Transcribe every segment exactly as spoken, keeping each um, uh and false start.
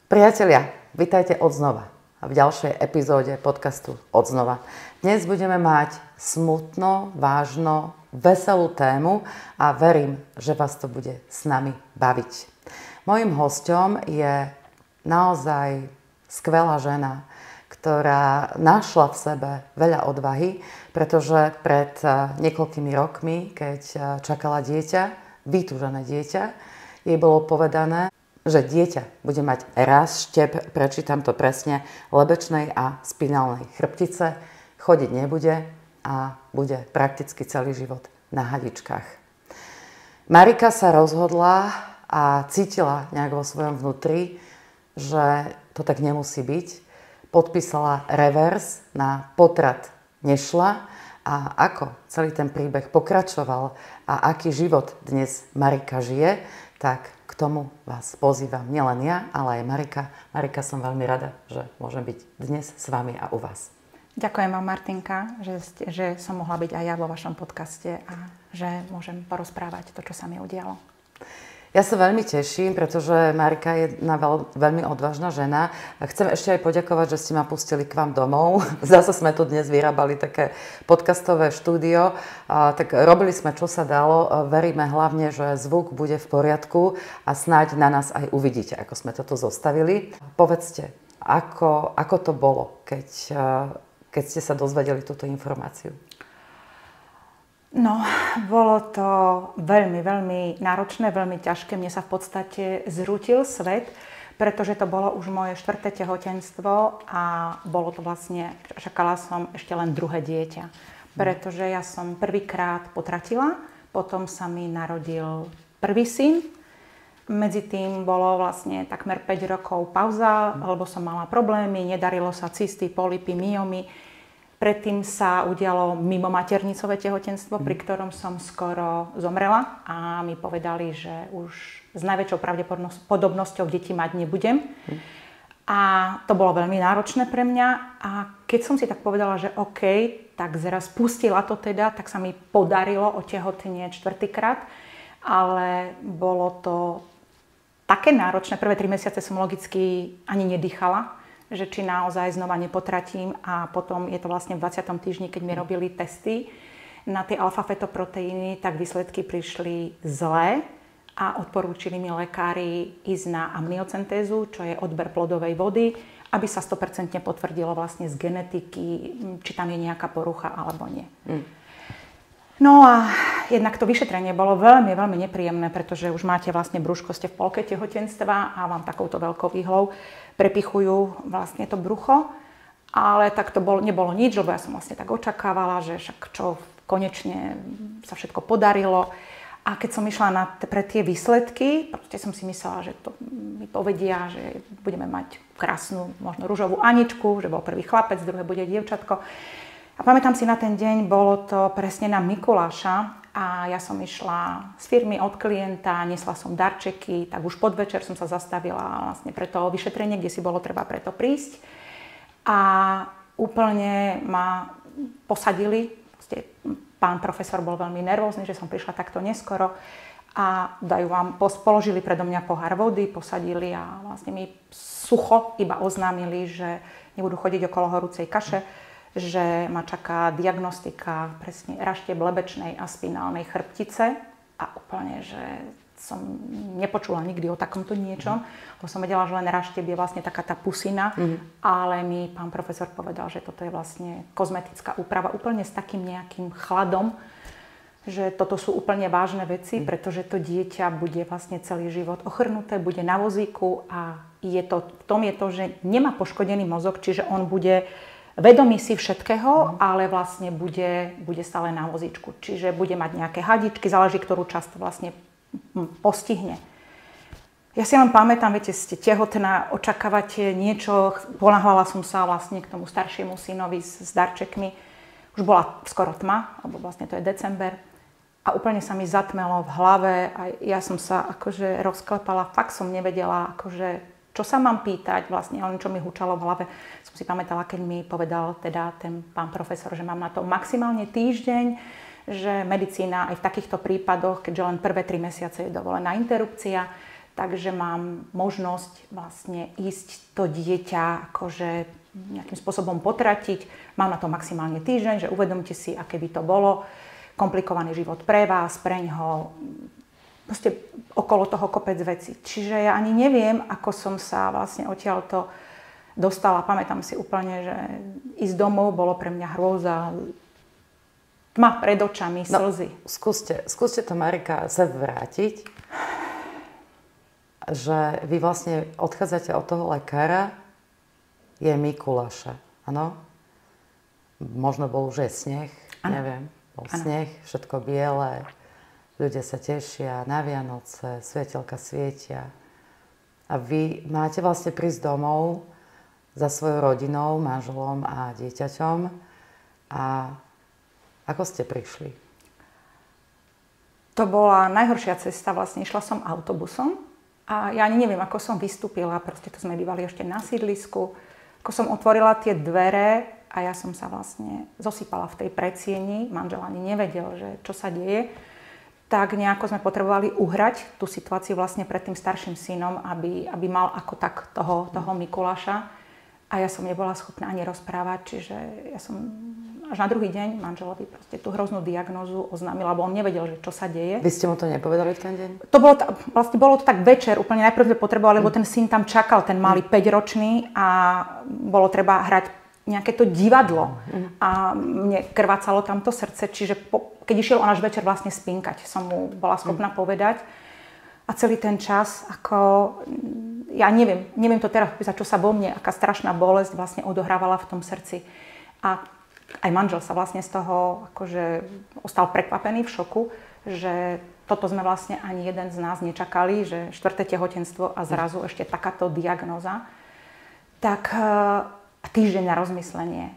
Priatelia, vitajte odznova v ďalšej epizóde podcastu Odznova. Dnes budeme mať smutno, vážno, veselú tému a verím, že vás to bude s nami baviť. Mojím hosťom je naozaj skvelá žena, ktorá našla v sebe veľa odvahy, pretože pred niekoľkými rokmi, keď čakala dieťa, vytúžené dieťa, jej bolo povedané, že dieťa bude mať raz štep, prečítam to presne, lebečnej a spinálnej chrbtice, chodiť nebude a bude prakticky celý život na hadičkách. Marika sa rozhodla a cítila nejak vo svojom vnútri, že to tak nemusí byť. Podpísala revers, na potrat nešla a ako celý ten príbeh pokračoval a aký život dnes Marika žije, tak k tomu vás pozývam nielen ja, ale aj Marika. Marika, som veľmi rada, že môžem byť dnes s vami a u vás. Ďakujem vám, Martinka, že, ste, že som mohla byť aj ja vo vašom podcaste a že môžem porozprávať to, čo sa mi udialo. Ja sa veľmi teším, pretože Marika je jedna veľ, veľmi odvážna žena. A chcem ešte aj poďakovať, že ste ma pustili k vám domov. Zase sme tu dnes vyrábali také podcastové štúdio. A, tak robili sme, čo sa dalo. Veríme hlavne, že zvuk bude v poriadku a snáď na nás aj uvidíte, ako sme toto zostavili. Povedzte, ako, ako to bolo, keď, keď ste sa dozvedeli túto informáciu? No, bolo to veľmi, veľmi náročné, veľmi ťažké. Mne sa v podstate zrútil svet, pretože to bolo už moje štvrté tehotenstvo a bolo to vlastne, čakala som ešte len druhé dieťa. Pretože ja som prvýkrát potratila, potom sa mi narodil prvý syn. Medzi tým bolo vlastne takmer päť rokov pauza, lebo som mala problémy, nedarilo sa cysty, polypy, myomy. Predtým sa udialo mimo maternicové tehotenstvo, pri ktorom som skoro zomrela a mi povedali, že už s najväčšou pravdepodobnosťou deti mať nebudem. A to bolo veľmi náročné pre mňa a keď som si tak povedala, že OK, tak zraz pustila to teda, tak sa mi podarilo otehotnieť štvrtýkrát, ale bolo to také náročné. Prvé tri mesiace som logicky ani nedýchala, že či naozaj znova nepotratím a potom je to vlastne v dvadsiatom týždni, keď mi robili testy na tie alfa-fetoproteíny, tak výsledky prišli zlé a odporúčili mi lekári ísť na amniocentézu, čo je odber plodovej vody, aby sa sto percent potvrdilo vlastne z genetiky, či tam je nejaká porucha alebo nie. Mm. No a jednak to vyšetrenie bolo veľmi, veľmi nepríjemné, pretože už máte vlastne brúško, ste v polke tehotenstva a vám takouto veľkou výhlou prepichujú vlastne to brucho. Ale tak to bolo, nebolo nič, lebo ja som vlastne tak očakávala, že však čo, konečne sa všetko podarilo. A keď som išla na t- pre tie výsledky, proste som si myslela, že to mi povedia, že budeme mať krásnu, možno ružovú Aničku, že bol prvý chlapec, druhé bude dievčatko. A pamätám si na ten deň, bolo to presne na Mikuláša a ja som išla z firmy od klienta, nesla som darčeky, tak už podvečer som sa zastavila vlastne pre to vyšetrenie, kde si bolo treba preto prísť. A úplne ma posadili, pán profesor bol veľmi nervózny, že som prišla takto neskoro a dajú vám, položili predo mňa pohár vody, posadili a vlastne mi sucho iba oznámili, že nebudú chodiť okolo horúcej kaše, že ma čaká diagnostika presne rašteb lebečnej a spinálnej chrbtice a úplne, že som nepočula nikdy o takomto niečom, lebo som vedela, že len rašteb je vlastne taká tá pusina, mm. ale mi pán profesor povedal, že toto je vlastne kozmetická úprava úplne s takým nejakým chladom, že toto sú úplne vážne veci, mm. pretože to dieťa bude vlastne celý život ochrnuté, bude na vozíku a je to, v tom je to, že nemá poškodený mozog, čiže on bude vedomí si všetkého, ale vlastne bude, bude stále na vozíčku. Čiže bude mať nejaké hadičky, záleží, ktorú časť vlastne postihne. Ja si len pamätám, viete, ste tehotná, očakávate niečo, ponáhľala som sa vlastne k tomu staršiemu synovi s, s darčekmi. Už bola skoro tma, lebo vlastne to je december. A úplne sa mi zatmelo v hlave a ja som sa akože rozklepala, fakt som nevedela, akože čo sa mám pýtať, vlastne len čo mi hučalo v hlave. Som si pamätala, keď mi povedal teda ten pán profesor, že mám na to maximálne týždeň, že medicína aj v takýchto prípadoch, keďže len prvé tri mesiace je dovolená interrupcia, takže mám možnosť vlastne ísť to dieťa akože nejakým spôsobom potratiť. Mám na to maximálne týždeň, že uvedomte si, aké by to bolo. Komplikovaný život pre vás, pre ňoho, proste okolo toho kopec vecí. Čiže ja ani neviem, ako som sa vlastne odtiaľto dostala. Pamätám si úplne, že ísť domov bolo pre mňa hrôza. Tma pred očami, slzy. No, skúste, skúste to, Marika, sa vrátiť, že vy vlastne odchádzate od toho lekára, je Mikuláša, áno? Možno bol už aj sneh, ano. Neviem. Bol ano. Sneh, všetko biele, ľudia sa tešia na Vianoce, svietelka svietia. A vy máte vlastne prísť domov za svojou rodinou, manželom a dieťaťom. A ako ste prišli? To bola najhoršia cesta, vlastne išla som autobusom a ja ani neviem, ako som vystúpila, proste to sme bývali ešte na sídlisku. Ako som otvorila tie dvere a ja som sa vlastne zosypala v tej predsieni, manžel ani nevedel, že čo sa deje, tak nejako sme potrebovali uhrať tú situáciu vlastne pred tým starším synom, aby, aby mal ako tak toho, toho Mikuláša. A ja som nebola schopná ani rozprávať, čiže ja som až na druhý deň manželovi proste tú hroznú diagnózu oznámila, lebo on nevedel, že čo sa deje. Vy ste mu to nepovedali v ten deň? To bolo, vlastne bolo to tak večer, úplne najprv sme potrebovali, lebo ten syn tam čakal, ten malý päťročný a bolo treba hrať nejaké to divadlo. A mne krvácalo tamto srdce, čiže po, keď išiel on až večer vlastne spinkať, som mu bola schopná povedať. A celý ten čas, ako, ja neviem, neviem to teraz popísať, čo sa vo mne, aká strašná bolesť vlastne odohrávala v tom srdci. A aj manžel sa vlastne z toho akože ostal prekvapený, v šoku, že toto sme vlastne ani jeden z nás nečakali, že štvrté tehotenstvo a zrazu ešte takáto diagnóza. Tak týždeň na rozmyslenie.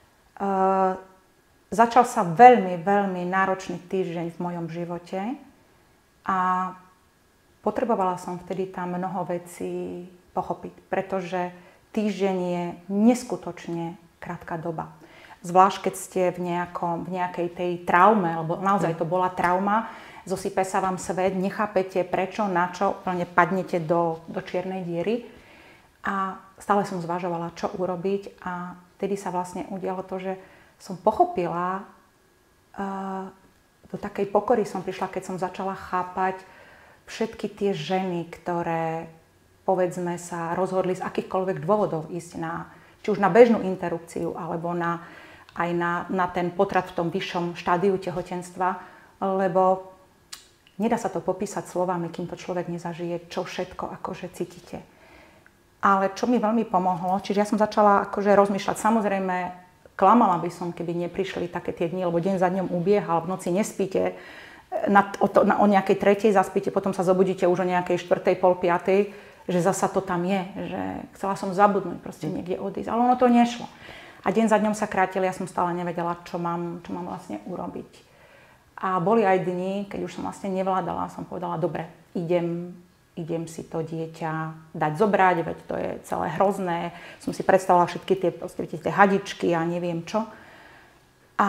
Začal sa veľmi, veľmi náročný týždeň v mojom živote a potrebovala som vtedy tam mnoho vecí pochopiť, pretože týždeň je neskutočne krátka doba. Zvlášť, keď ste v, nejakom, v nejakej tej traume, lebo naozaj to bola trauma, zosype sa vám svet, nechápete prečo, na čo, úplne padnete do, do čiernej diery. A stále som zvažovala, čo urobiť a vtedy sa vlastne udialo to, že som pochopila, uh, do takej pokory som prišla, keď som začala chápať všetky tie ženy, ktoré, povedzme, sa rozhodli z akýchkoľvek dôvodov ísť na, či už na bežnú interrupciu, alebo na, aj na, na ten potrat v tom vyššom štádiu tehotenstva, lebo nedá sa to popísať slovami, kým to človek nezažije, čo všetko akože cítite. Ale čo mi veľmi pomohlo, čiže ja som začala akože rozmýšľať, samozrejme, klamala by som, keby neprišli také tie dni, lebo deň za dňom ubiehal, v noci nespíte, na, o, to, na, o nejakej tretej zaspíte, potom sa zobudíte už o nejakej štvrtej, pol piatej, že zasa to tam je, že chcela som zabudnúť, proste niekde odísť, ale ono to nešlo. A deň za dňom sa krátili, ja som stále nevedela, čo mám, čo mám vlastne urobiť. A boli aj dni, keď už som vlastne nevládala, som povedala, dobre, idem, idem si to dieťa dať zobrať, veď to je celé hrozné. Som si predstavila všetky tie, proste, tie hadičky a neviem čo. A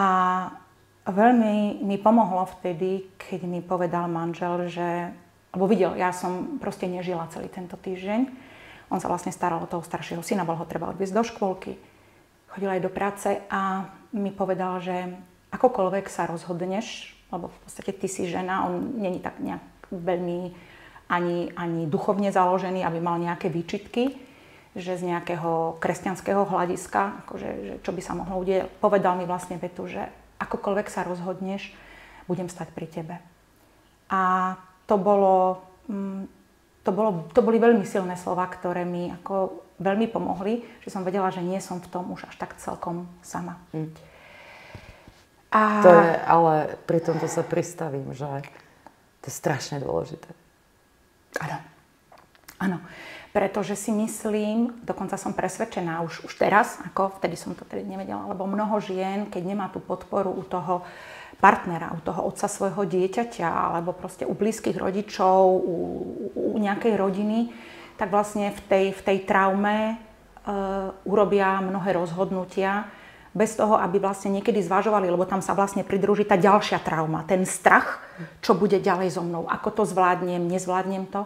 veľmi mi pomohlo vtedy, keď mi povedal manžel, že, lebo videl, ja som proste nežila celý tento týždeň. On sa vlastne staral o toho staršieho syna, bol ho treba odviesť do škôlky. Chodil aj do práce a mi povedal, že akokoľvek sa rozhodneš, lebo v podstate ty si žena, on není tak nejak veľmi ani, ani duchovne založený, aby mal nejaké výčitky, že z nejakého kresťanského hľadiska, akože, že čo by sa mohlo udieť, povedal mi vlastne vetu, že akokoľvek sa rozhodneš, budem stať pri tebe. A to bolo, to bolo, to boli veľmi silné slova, ktoré mi ako veľmi pomohli, že som vedela, že nie som v tom už až tak celkom sama. Mm. A... To je, ale pri tomto sa pristavím, že to je strašne dôležité. Áno. Áno. Pretože si myslím, dokonca som presvedčená už, už teraz, ako vtedy som to tedy nevedela, lebo mnoho žien, keď nemá tú podporu u toho partnera, u toho otca svojho dieťaťa, alebo proste u blízkych rodičov, u, u nejakej rodiny, tak vlastne v tej, v tej traume e, urobia mnohé rozhodnutia bez toho, aby vlastne niekedy zvažovali, lebo tam sa vlastne pridruží tá ďalšia trauma, ten strach, čo bude ďalej so mnou, ako to zvládnem, nezvládnem to.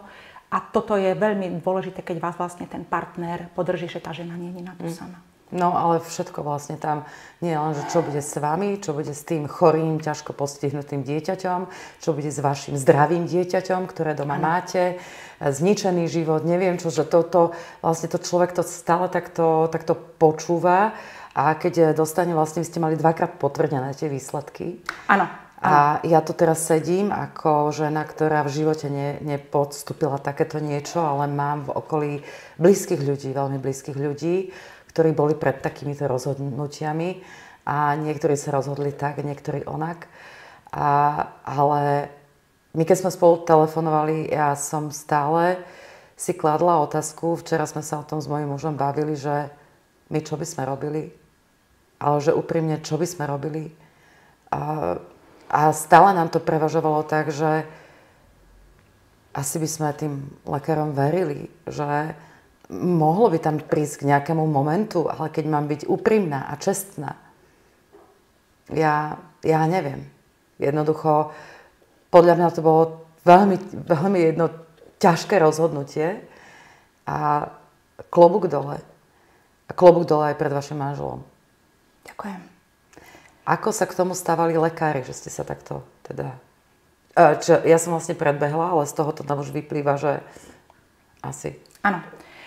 A toto je veľmi dôležité, keď vás vlastne ten partner podrží, že tá žena nie je na to sama. No ale všetko vlastne tam nie je len, že čo bude s vami, čo bude s tým chorým, ťažko postihnutým dieťaťom, čo bude s vašim zdravým dieťaťom, ktoré doma ano. máte, zničený život, neviem čo, že toto, vlastne to človek to stále takto, takto počúva a keď dostane, vlastne vy ste mali dvakrát potvrdené tie výsledky. Áno. A ja tu teraz sedím ako žena, ktorá v živote ne, nepodstúpila takéto niečo, ale mám v okolí blízkych ľudí, veľmi blízkych ľudí, ktorí boli pred takýmito rozhodnutiami a niektorí sa rozhodli tak, niektorí onak. A, ale my keď sme spolu telefonovali, ja som stále si kladla otázku, včera sme sa o tom s mojím mužom bavili, že my čo by sme robili, ale že úprimne, čo by sme robili. A, A stále nám to prevažovalo tak, že asi by sme tým lekárom verili, že mohlo by tam prísť k nejakému momentu, ale keď mám byť úprimná a čestná, ja, ja neviem. Jednoducho, podľa mňa to bolo veľmi, veľmi jedno ťažké rozhodnutie a klobúk dole. A klobúk dole aj pred vašim manželom. Ďakujem. Ako sa k tomu stávali lekári, že ste sa takto teda... Čo, ja som vlastne predbehla, ale z toho to tam už vyplýva, že asi... Áno.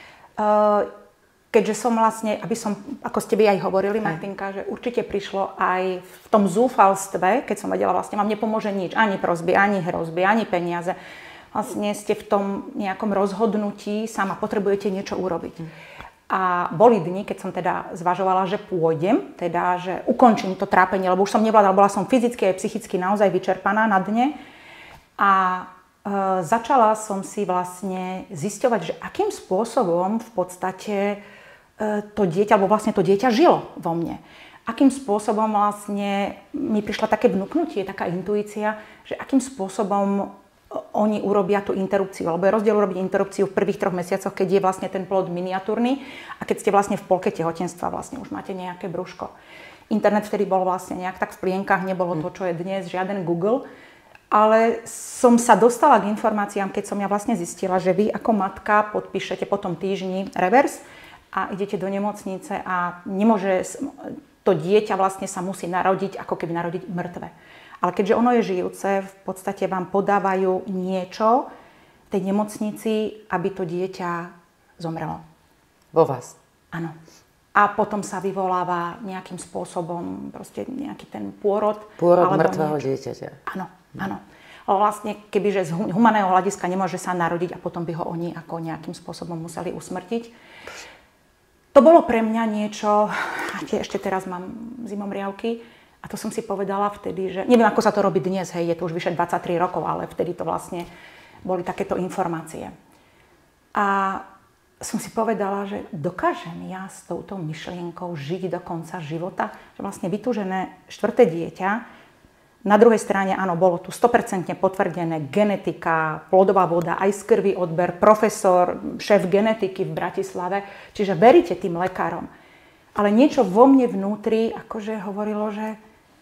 Keďže som vlastne, aby som, ako ste by aj hovorili, Martinka, že určite prišlo aj v tom zúfalstve, keď som vedela, vlastne vám nepomôže nič, ani prosby, ani hrozby, ani peniaze. Vlastne ste v tom nejakom rozhodnutí, sama potrebujete niečo urobiť. Hm. A boli dni, keď som teda zvažovala, že pôjdem, teda, že ukončím to trápenie, lebo už som nevládala, bola som fyzicky aj psychicky naozaj vyčerpaná na dne. A e, začala som si vlastne zisťovať, že akým spôsobom v podstate e, to dieťa, alebo vlastne to dieťa žilo vo mne. Akým spôsobom vlastne mi prišla také vnuknutie, taká intuícia, že akým spôsobom oni urobia tú interrupciu, alebo je rozdiel urobiť interrupciu v prvých troch mesiacoch, keď je vlastne ten plod miniatúrny a keď ste vlastne v polke tehotenstva, vlastne už máte nejaké brúško. Internet vtedy bol vlastne nejak tak v plienkach, nebolo to, čo je dnes, žiaden Google, ale som sa dostala k informáciám, keď som ja vlastne zistila, že vy ako matka podpíšete po tom týždni revers a idete do nemocnice a nemôže, to dieťa vlastne sa musí narodiť, ako keby narodiť mŕtve. Ale keďže ono je žijúce, v podstate vám podávajú niečo v tej nemocnici, aby to dieťa zomrelo. Vo vás? Áno. A potom sa vyvoláva nejakým spôsobom proste nejaký ten pôrod. Pôrod mŕtvého dieťaťa. Áno, áno. Ale vlastne, kebyže z humaného hľadiska nemôže sa narodiť a potom by ho oni ako nejakým spôsobom museli usmrtiť. To bolo pre mňa niečo, a ešte teraz mám zimomriavky, a to som si povedala vtedy, že neviem, ako sa to robí dnes, hej, je to už vyše dvadsaťtri rokov, ale vtedy to vlastne boli takéto informácie. A som si povedala, že dokážem ja s touto myšlienkou žiť do konca života, že vlastne vytúžené štvrté dieťa, na druhej strane, áno, bolo tu sto percent potvrdené genetika, plodová voda, aj z krvi odber, profesor, šéf genetiky v Bratislave, čiže veríte tým lekárom. Ale niečo vo mne vnútri akože hovorilo, že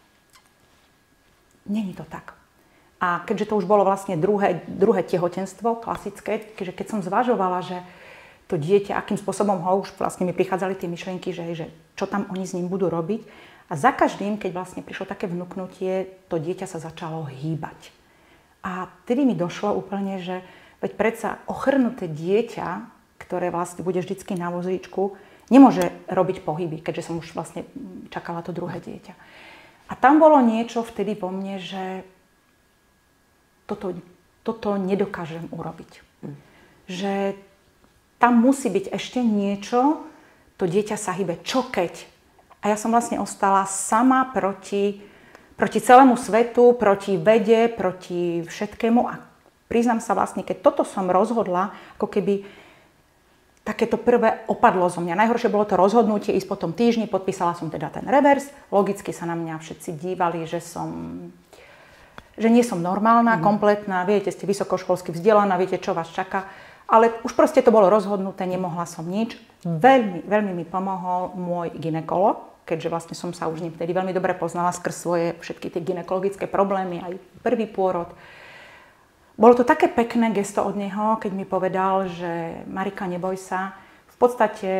není to tak. A keďže to už bolo vlastne druhé, druhé tehotenstvo, klasické, keďže keď som zvažovala, že to dieťa, akým spôsobom ho už vlastne mi prichádzali tie myšlienky, že, že čo tam oni s ním budú robiť. A za každým, keď vlastne prišlo také vnuknutie, to dieťa sa začalo hýbať. A tedy mi došlo úplne, že veď predsa ochrnuté dieťa, ktoré vlastne bude vždycky na vozíčku, nemôže robiť pohyby, keďže som už vlastne čakala to druhé dieťa. A tam bolo niečo vtedy vo mne, že toto, toto nedokážem urobiť. Mm. Že tam musí byť ešte niečo, to dieťa sa hýbe. Čo keď? A ja som vlastne ostala sama proti, proti celému svetu, proti vede, proti všetkému. A priznám sa vlastne, keď toto som rozhodla, ako keby takéto prvé opadlo zo mňa. Najhoršie bolo to rozhodnutie ísť po tom týždni, podpísala som teda ten revers. Logicky sa na mňa všetci dívali, že som, že nie som normálna, mm. kompletná, viete, ste vysokoškolsky vzdelaná, viete, čo vás čaká. Ale už proste to bolo rozhodnuté, nemohla som nič. Veľmi, veľmi mi pomohol môj gynekolog, keďže vlastne som sa už ním vtedy veľmi dobre poznala skrz svoje všetky tie gynekologické problémy, aj prvý pôrod. bolo to také pekné gesto od neho, keď mi povedal, že Marika, neboj sa, v podstate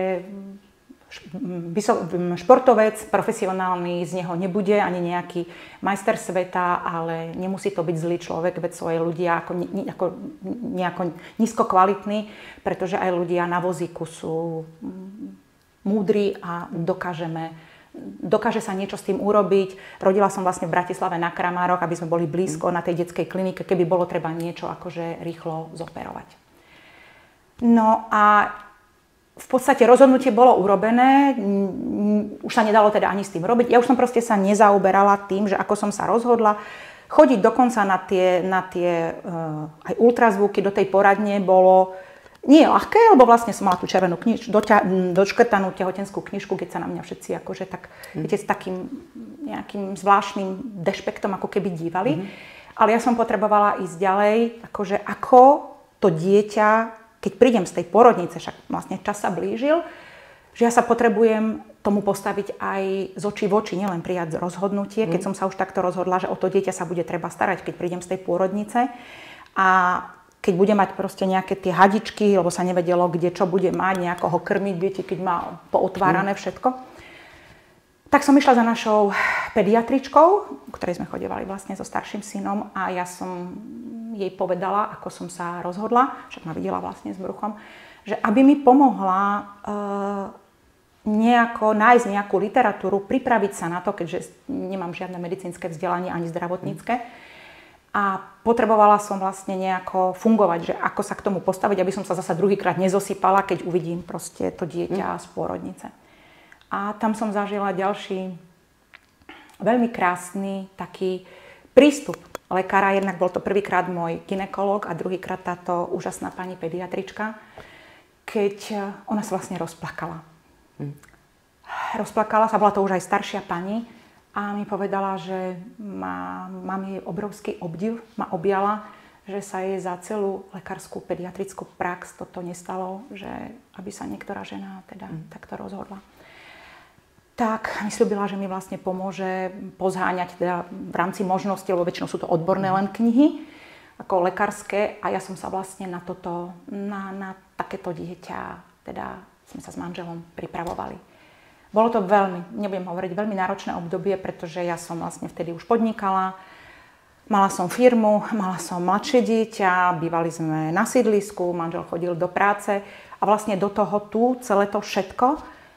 športovec profesionálny z neho nebude, ani nejaký majster sveta, ale nemusí to byť zlý človek, veď sú aj ľudia ako, ako, nejako nízko kvalitní, pretože aj ľudia na vozíku sú múdri a dokážeme dokáže sa niečo s tým urobiť. Rodila som vlastne v Bratislave na Kramároch, aby sme boli blízko na tej detskej klinike, keby bolo treba niečo akože rýchlo zoperovať. No a v podstate rozhodnutie bolo urobené, už sa nedalo teda ani s tým robiť. Ja už som proste sa nezaoberala tým, že ako som sa rozhodla. Chodiť dokonca na tie, na tie uh, aj ultrazvuky do tej poradne bolo nie je ľahké, lebo vlastne som mala tú červenú kniž, doťa, dočkrtanú tehotenskú knižku, keď sa na mňa všetci akože tak, mm. viete, s takým nejakým zvláštnym dešpektom ako keby dívali. Mm. Ale ja som potrebovala ísť ďalej, akože ako to dieťa, keď prídem z tej porodnice, však vlastne čas sa blížil, že ja sa potrebujem tomu postaviť aj z očí v oči, nielen prijať rozhodnutie, mm. keď som sa už takto rozhodla, že o to dieťa sa bude treba starať, keď prídem z tej pôrodnice. A keď bude mať proste nejaké tie hadičky, lebo sa nevedelo, kde čo bude mať, nejako ho krmiť, viete, keď má pootvárané všetko. Tak som išla za našou pediatričkou, ktorej sme chodievali vlastne so starším synom a ja som jej povedala, ako som sa rozhodla, však ma videla vlastne s bruchom, že aby mi pomohla e, nejako nájsť nejakú literatúru, pripraviť sa na to, keďže nemám žiadne medicínske vzdelanie ani zdravotnícke. A potrebovala som vlastne nejako fungovať, že ako sa k tomu postaviť, aby som sa zasa druhýkrát nezosypala, keď uvidím proste to dieťa z pôrodnice. A tam som zažila ďalší veľmi krásny taký prístup lekára. Jednak bol to prvýkrát môj gynekológ a druhýkrát táto úžasná pani pediatrička, keď ona sa vlastne rozplakala. Hm. Rozplakala sa, bola to už aj staršia pani, a mi povedala, že má, mám jej obrovský obdiv, ma objala, že sa jej za celú lekárskú pediatrickú prax toto nestalo, že aby sa niektorá žena teda mm. takto rozhodla. Tak mi sľúbila, že mi vlastne pomôže pozháňať teda v rámci možnosti, lebo väčšinou sú to odborné len knihy, ako lekárske, a ja som sa vlastne na toto, na, na takéto dieťa, teda sme sa s manželom pripravovali. Bolo to veľmi, nebudem hovoriť, veľmi náročné obdobie, pretože ja som vlastne vtedy už podnikala, mala som firmu, mala som mladšie dieťa, bývali sme na sídlisku, manžel chodil do práce a vlastne do toho tu celé to všetko.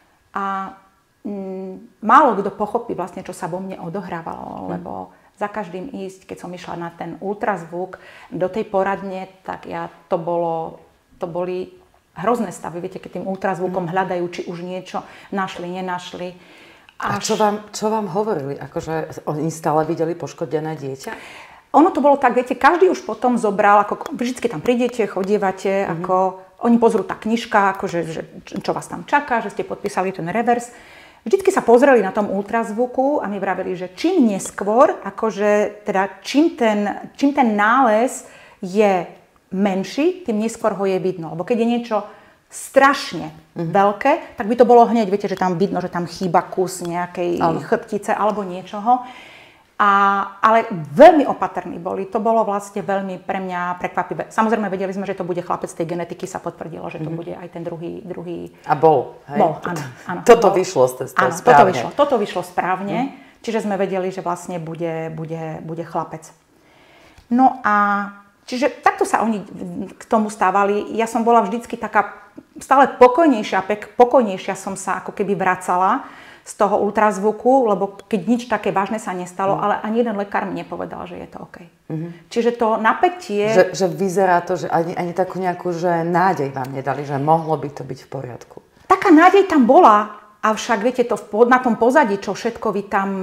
A mm, málo kto pochopí vlastne, čo sa vo mne odohrávalo, lebo za každým ísť, keď som išla na ten ultrazvuk do tej poradne, tak ja to bolo, to boli hrozné stavy, viete, keď tým ultrazvukom hľadajú, či už niečo našli, nenašli. Až... A čo vám, čo vám hovorili? Akože oni stále videli poškodené dieťa? Ono to bolo tak, viete, každý už potom zobral, ako vždycky tam prídete, chodievate, mm-hmm. ako oni pozrú tá knižka, akože, že, čo vás tam čaká, že ste podpísali ten revers. Vždycky sa pozreli na tom ultrazvuku a mi vravili, že čím neskôr, akože teda čím ten, čím ten nález je menší, tým neskôr ho je vidno. Lebo keď je niečo strašne mm-hmm. veľké, tak by to bolo hneď, viete, že tam vidno, že tam chýba kus nejakej ano. chrbtice alebo niečoho. A, ale veľmi opatrní boli. To bolo vlastne veľmi pre mňa prekvapivé. Samozrejme, vedeli sme, že to bude chlapec tej genetiky, sa potvrdilo, že to mm-hmm. bude aj ten druhý... druhý... A bol, hej? Bol, áno. áno toto bol. vyšlo z testov áno, správne. Toto vyšlo, toto vyšlo správne, mm. čiže sme vedeli, že vlastne bude, bude, bude chlapec. No a čiže takto sa oni k tomu stávali. Ja som bola vždycky taká stále pokojnejšia, pek, pokojnejšia som sa ako keby vracala z toho ultrazvuku, lebo keď nič také vážne sa nestalo, mm. ale ani jeden lekár mi nepovedal, že je to OK. Mm-hmm. Čiže to napätie... Že, že vyzerá to, že ani, ani takú nejakú že nádej vám nedali, že mohlo by to byť v poriadku. Taká nádej tam bola, avšak viete, to na tom pozadí, čo všetko vy tam...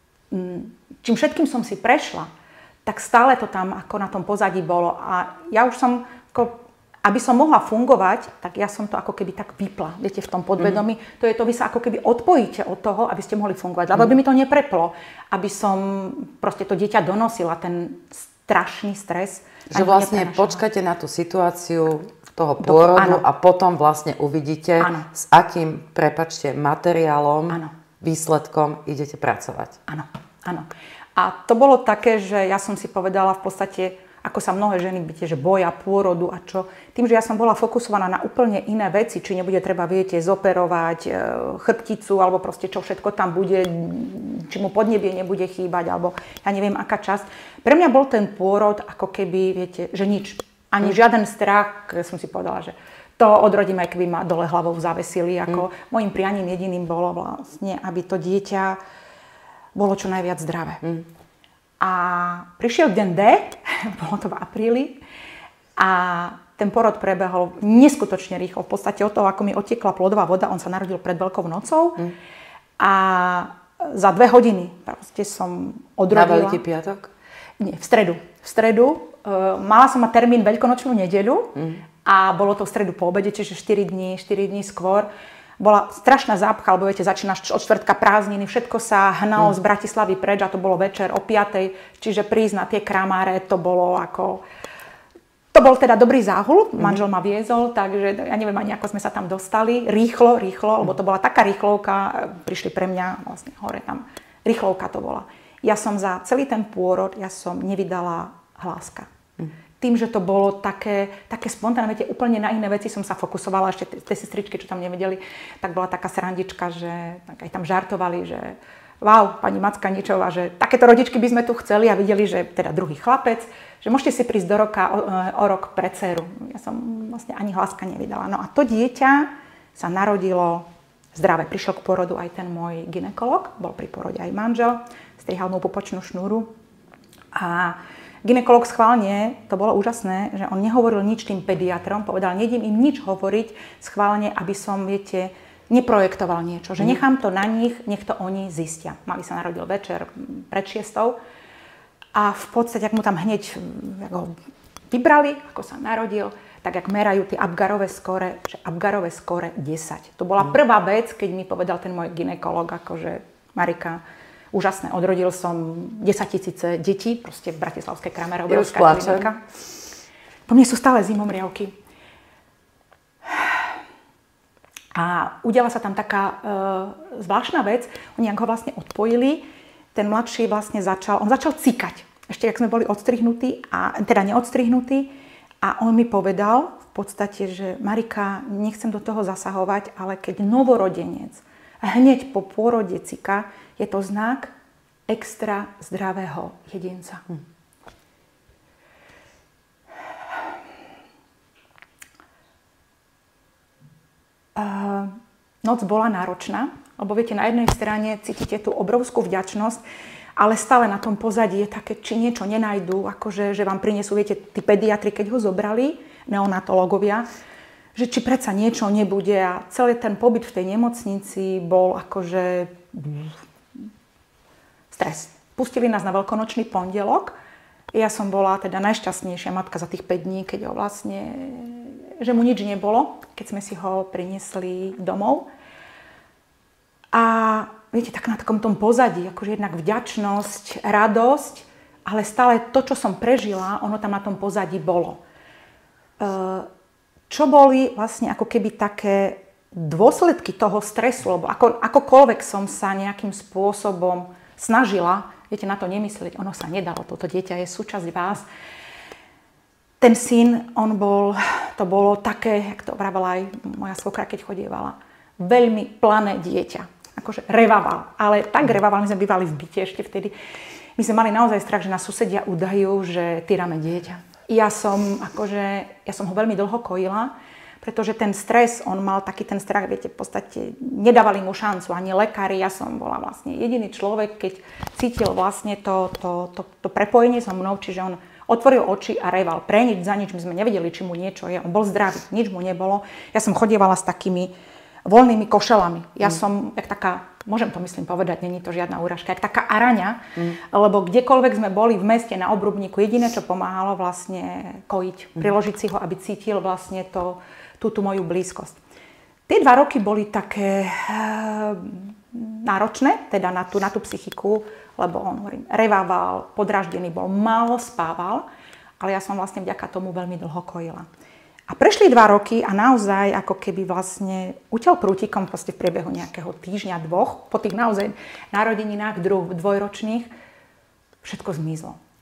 Čím všetkým som si prešla, tak stále to tam ako na tom pozadí bolo. A ja už som, ako, aby som mohla fungovať, tak ja som to ako keby tak vypla, viete, v tom podvedomí. Mm. To je to, vy sa ako keby odpojíte od toho, aby ste mohli fungovať. Lebo mm. by mi to nepreplo, aby som proste to dieťa donosila, ten strašný stres. Že vlastne počkáte na tú situáciu toho pôrodu a potom vlastne uvidíte, ano. s akým, prepáčte, materiálom, ano. výsledkom idete pracovať. Áno, áno. A to bolo také, že ja som si povedala v podstate, ako sa mnohé ženy viete, že boja pôrodu a čo. Tým, že ja som bola fokusovaná na úplne iné veci, či nebude treba, viete, zoperovať e, chrbticu, alebo proste čo všetko tam bude, či mu podnebie nebude chýbať, alebo ja neviem, aká časť. Pre mňa bol ten pôrod ako keby, viete, že nič. Ani žiaden strach, som si povedala, že to odrodím, aj keby ma dole hlavou zavesili. Ako mm. Mojím prianím jediným bolo vlastne, aby to dieťa bolo čo najviac zdravé. Mm. A prišiel deň D, bolo to v apríli, a ten porod prebehol neskutočne rýchlo. V podstate od toho, ako mi otiekla plodová voda, on sa narodil pred Veľkou nocou. Mm. A za dve hodiny proste som odrodila. Na Veľký piatok? Nie, v stredu. V stredu. Uh, mala som mať termín Veľkonočnú nedeľu. Mm. A bolo to v stredu po obede, čiže štyri dní, štyri dní skôr. Bola strašná zápcha, lebo viete, začínaš od štvrtka prázdniny, všetko sa hnalo mm. z Bratislavy preč a to bolo večer o piatej, čiže prísť na tie kramáre, to bolo ako... To bol teda dobrý záhul, mm. manžel ma viezol, takže ja neviem ani, ako sme sa tam dostali. Rýchlo, rýchlo, mm. lebo to bola taká rýchlovka, prišli pre mňa vlastne hore tam. Rýchlovka to bola. Ja som za celý ten pôrod, ja som nevydala hláska. Mm. Tým, že to bolo také, také spontánne, viete, úplne na iné veci som sa fokusovala, ešte tie sestričky, čo tam nevedeli, tak bola taká srandička, že tak aj tam žartovali, že wow, pani Macka Ničová, že takéto rodičky by sme tu chceli a videli, že teda druhý chlapec, že môžete si prísť do roka o, o rok pre dceru. Ja som vlastne ani hláska nevydala. No a to dieťa sa narodilo zdravé. Prišiel k porodu aj ten môj gynekolog, bol pri porode aj manžel, strihal mu pupočnú šnúru a gynekolog schválne, to bolo úžasné, že on nehovoril nič tým pediatrom, povedal, nejdem im nič hovoriť schválne, aby som, viete, neprojektoval niečo, že nechám to na nich, nech to oni zistia. Mali sa narodil večer pred šiestou a v podstate, ak mu tam hneď jak ho vybrali, ako sa narodil, tak jak merajú tie Apgarové skóre, že Apgarové skóre desať. To bola prvá vec, keď mi povedal ten môj gynekolog, akože Marika, úžasné, odrodil som desaťtisíce detí, proste v bratislavskej kramere, obrovská klinika. Po mne sú stále zimomriavky. A udiala sa tam taká e, zvláštna vec, oni ak ho vlastne odpojili, ten mladší vlastne začal, on začal cikať. Ešte, ak sme boli odstrihnutí, a, teda neodstrihnutí, a on mi povedal v podstate, že Marika, nechcem do toho zasahovať, ale keď novorodenec hneď po pôrode cika, je to znak extra zdravého jedinca. Hm. Uh, noc bola náročná, lebo viete, na jednej strane cítite tú obrovskú vďačnosť, ale stále na tom pozadí je také, či niečo nenajdú, akože že vám prinesú, viete, tí pediatri, keď ho zobrali, neonatológovia, že či predsa niečo nebude a celý ten pobyt v tej nemocnici bol akože stres. Pustili nás na veľkonočný pondelok. Ja som bola teda najšťastnejšia matka za tých päť dní, keď ho vlastne, že mu nič nebolo, keď sme si ho priniesli domov. A viete, tak na takom tom pozadí, akože jednak vďačnosť, radosť, ale stále to, čo som prežila, ono tam na tom pozadí bolo. Čo boli vlastne ako keby také dôsledky toho stresu, lebo ako, akokoľvek som sa nejakým spôsobom snažila, viete, na to nemyslieť, ono sa nedalo, toto dieťa je súčasť vás. Ten syn, on bol, to bolo také, jak to vravala aj moja svokra, keď chodievala, veľmi plané dieťa. Akože revaval, ale tak revaval, my sme bývali v byte ešte vtedy. My sme mali naozaj strach, že nás susedia udajú, že týrame dieťa. Ja som, akože, ja som ho veľmi dlho kojila, pretože ten stres, on mal taký ten strach, viete, v podstate nedávali mu šancu, ani lekári, ja som bola vlastne jediný človek, keď cítil vlastne to, to, to, to prepojenie so mnou, čiže on otvoril oči a reval pre nič, za nič, my sme nevedeli, či mu niečo je, on bol zdravý, nič mu nebolo. Ja som chodievala s takými voľnými košelami, ja mm. som, jak taká, môžem to myslím povedať, není to žiadna úražka, jak taká araňa, mm. lebo kdekoľvek sme boli v meste na obrubníku, jediné, čo pomáhalo vlastne kojiť, mm. priložiť si ho, aby cítil vlastne to, tú, tú moju blízkosť. Tie dva roky boli také e, náročné, teda na tú, na tú psychiku, lebo on, hovorím, revával, podráždený bol, málo spával, ale ja som vlastne vďaka tomu veľmi dlho kojila. A prešli dva roky a naozaj ako keby vlastne utel prútikom proste v priebehu nejakého týždňa, dvoch, po tých naozaj narodeninách dvoj, dvojročných, všetko zmizlo.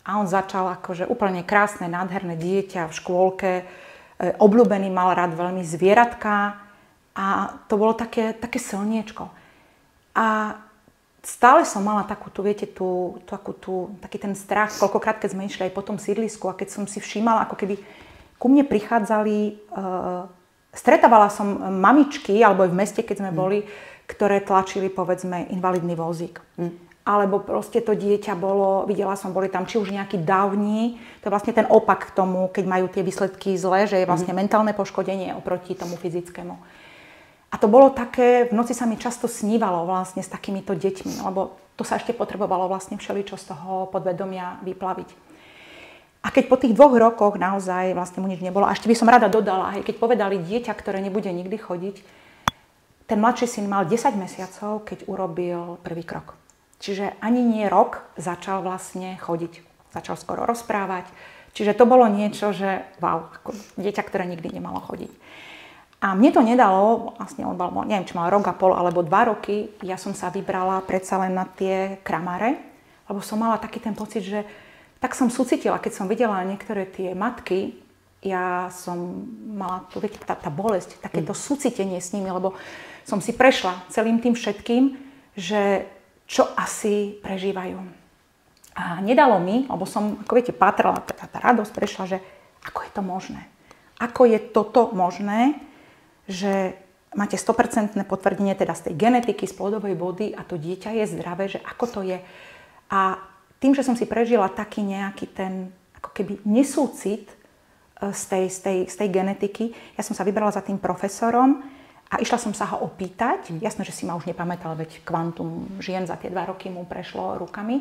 A on začal akože úplne krásne, nádherné dieťa v škôlke, obľúbený, mal rád veľmi zvieratka a to bolo také, také slniečko. A stále som mala takú tu, viete, tú, takú tú, taký ten strach, koľkokrát, keď sme išli aj po tom sídlisku a keď som si všímala, ako keby ku mne prichádzali, uh, stretávala som mamičky, alebo aj v meste, keď sme mm. boli, ktoré tlačili, povedzme, invalidný vozík. Mm. Alebo proste to dieťa bolo, videla som, boli tam či už nejakí dávni, to je vlastne ten opak k tomu, keď majú tie výsledky zlé, že je vlastne mm. mentálne poškodenie oproti tomu fyzickému. A to bolo také, v noci sa mi často snívalo vlastne s takýmito deťmi, lebo to sa ešte potrebovalo vlastne všeličo z toho podvedomia vyplaviť. A keď po tých dvoch rokoch naozaj vlastne mu nič nebolo, a ešte by som rada dodala, hej, keď povedali dieťa, ktoré nebude nikdy chodiť, ten mladší syn mal desať mesiacov, keď urobil prvý krok. Čiže ani nie rok začal vlastne chodiť. Začal skoro rozprávať. Čiže to bolo niečo, že wow, ako dieťa, ktoré nikdy nemalo chodiť. A mne to nedalo, vlastne on bol, neviem, či mal rok a pol alebo dva roky, ja som sa vybrala predsa len na tie kramáre, lebo som mala taký ten pocit, že tak som súcitila, keď som videla niektoré tie matky, ja som mala, tu, viete, tá, tá bolesť, takéto mm. súcitenie s nimi, lebo som si prešla celým tým všetkým, že čo asi prežívajú. A nedalo mi, lebo som, ako viete, pátrala, tá, tá radosť prešla, že ako je to možné. Ako je toto možné, že máte sto percent potvrdenie teda z tej genetiky, z plodovej vody a to dieťa je zdravé, že ako to je. A tým, že som si prežila taký nejaký ten, ako keby nesúcit z tej, z tej, z tej genetiky, ja som sa vybrala za tým profesorom a išla som sa ho opýtať. Jasné, že si ma už nepamätal, veď kvantum žien za tie dva roky mu prešlo rukami.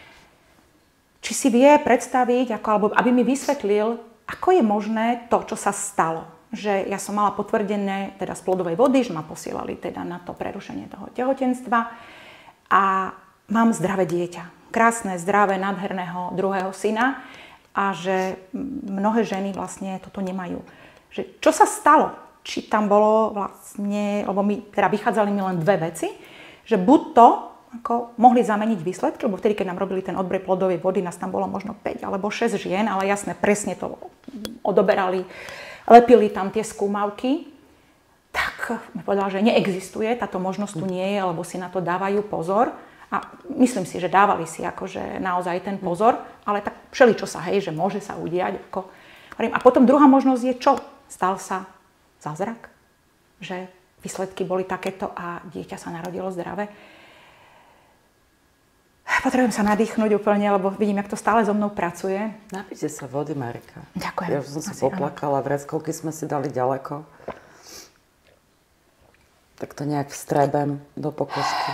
Či si vie predstaviť, ako, alebo aby mi vysvetlil, ako je možné to, čo sa stalo. Že ja som mala potvrdené teda z plodovej vody, že ma posielali teda na to prerušenie toho tehotenstva a mám zdravé dieťa. Krásne, zdravé, nádherného druhého syna a že mnohé ženy vlastne toto nemajú. Že čo sa stalo? Či tam bolo vlastne, lebo my teda vychádzali mi len dve veci, že buď to ako mohli zameniť výsledky, lebo vtedy, keď nám robili ten odbrej plodovej vody, nás tam bolo možno päť alebo šesť žien, ale jasné, presne to odoberali, lepili tam tie skúmavky, tak mi povedala, že neexistuje, táto možnosť tu nie je, lebo si na to dávajú pozor. A myslím si, že dávali si akože naozaj ten pozor, ale tak všeličo sa, hej, že môže sa udiať. Ako. A potom druhá možnosť je čo? Stal sa zázrak? Že výsledky boli takéto a dieťa sa narodilo zdravé. Potrebujem sa nadýchnuť úplne, lebo vidím, jak to stále so mnou pracuje. Napíte sa vody, Marika. Ďakujem. Ja už som sa poplakala, vreckovky sme si dali ďaleko. Tak to nejak vstrebem do pokožky.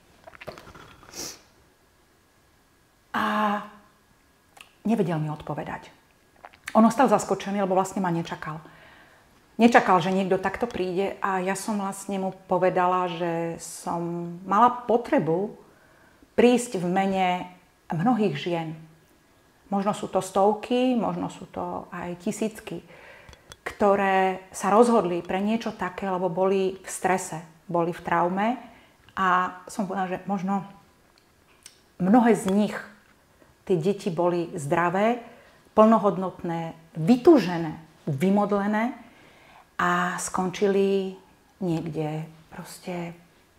A nevedel mi odpovedať. On ostal zaskočený, lebo vlastne ma nečakal. Nečakal, že niekto takto príde a ja som vlastne mu povedala, že som mala potrebu prísť v mene mnohých žien. Možno sú to stovky, možno sú to aj tisícky, ktoré sa rozhodli pre niečo také, lebo boli v strese, boli v traume a som povedala, že možno mnohé z nich, tie deti boli zdravé, plnohodnotné, vytúžené, vymodlené a skončili niekde proste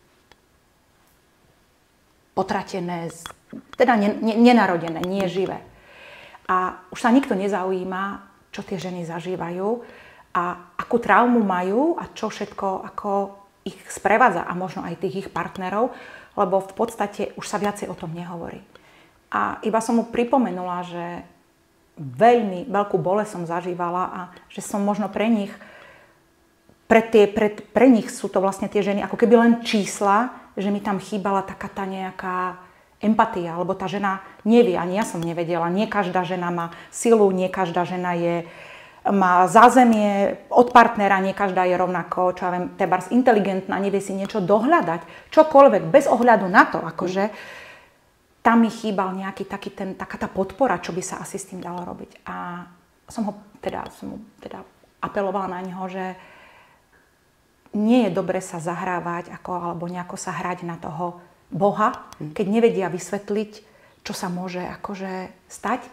potratené, teda nenarodené, nie živé. A už sa nikto nezaujíma, čo tie ženy zažívajú a akú traumu majú a čo všetko ako ich sprevádza a možno aj tých ich partnerov, lebo v podstate už sa viacej o tom nehovorí. A iba som mu pripomenula, že veľmi veľkú bolesť som zažívala a že som možno pre nich, pre, tie, pre, pre nich sú to vlastne tie ženy ako keby len čísla, že mi tam chýbala taká tá nejaká empatia, lebo tá žena nevie, ani ja som nevedela. Nie každá žena má silu, nie každá žena je, má zázemie od partnera, nie každá je rovnako, čo ja viem, tebárs inteligentná, nevie si niečo dohľadať, čokoľvek, bez ohľadu na to, akože tam mi chýbal nejaký taký ten, taká tá podpora, čo by sa asi s tým dalo robiť. A som ho teda, som ho teda apelovala na neho, že nie je dobre sa zahrávať ako, alebo nejako sa hrať na toho Boha, keď nevedia vysvetliť, čo sa môže akože stať.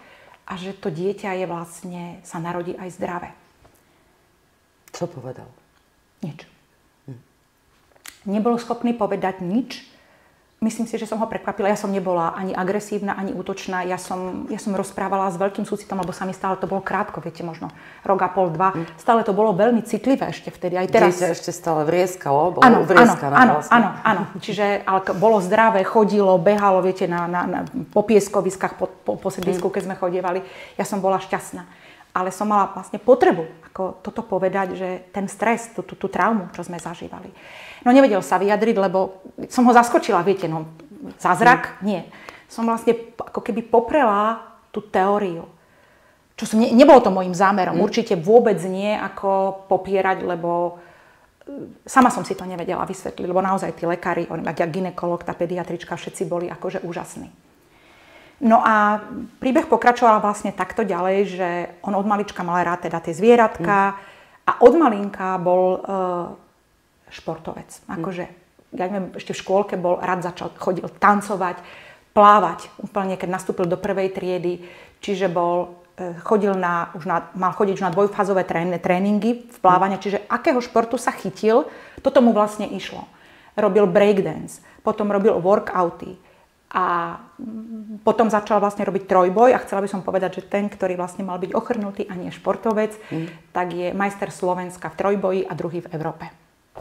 a že to dieťa je vlastne, sa narodí aj zdravé. Čo povedal? Nič. Hm. Nebol schopný povedať nič. Myslím si, že som ho prekvapila. Ja som nebola ani agresívna, ani útočná. Ja som, ja som rozprávala s veľkým súcitom, lebo sa mi stále, to bolo krátko, viete, možno rok a pol, dva. Mm. Stále to bolo veľmi citlivé ešte vtedy. Aj teraz. Dieťa ešte stále vrieskalo? Bolo áno, vrieskané áno, vlastne. áno, áno. Čiže ale bolo zdravé, chodilo, behalo, viete, na, na, na, po pieskoviskách, po, po, po sedlisku, mm. keď sme chodievali. Ja som bola šťastná. Ale som mala vlastne potrebu ako toto povedať, že ten stres, tú, tú, tú traumu, čo sme zažívali. No nevedel sa vyjadriť, lebo som ho zaskočila, viete, no zázrak? Mm. Nie. Som vlastne ako keby poprela tú teóriu. Čo som, ne, nebolo to môjim zámerom, mm. určite vôbec nie ako popierať, lebo sama som si to nevedela vysvetliť, lebo naozaj tí lekári, on, jak gynekolog, tá pediatrička, všetci boli akože úžasní. No a príbeh pokračoval vlastne takto ďalej, že on od malička mal rád teda tie zvieratka mm. a od malinka bol uh, športovec. Akože, ja neviem, ešte v škôlke bol, rád začal, chodil tancovať, plávať, úplne keď nastúpil do prvej triedy, čiže bol, chodil na, už na, mal chodiť už na dvojfázové tréningy v plávania, čiže akého športu sa chytil, toto mu vlastne išlo. Robil breakdance, potom robil workouty a potom začal vlastne robiť trojboj a chcela by som povedať, že ten, ktorý vlastne mal byť ochrnutý a nie športovec, mm. tak je majster Slovenska v trojboji a druhý v Európe.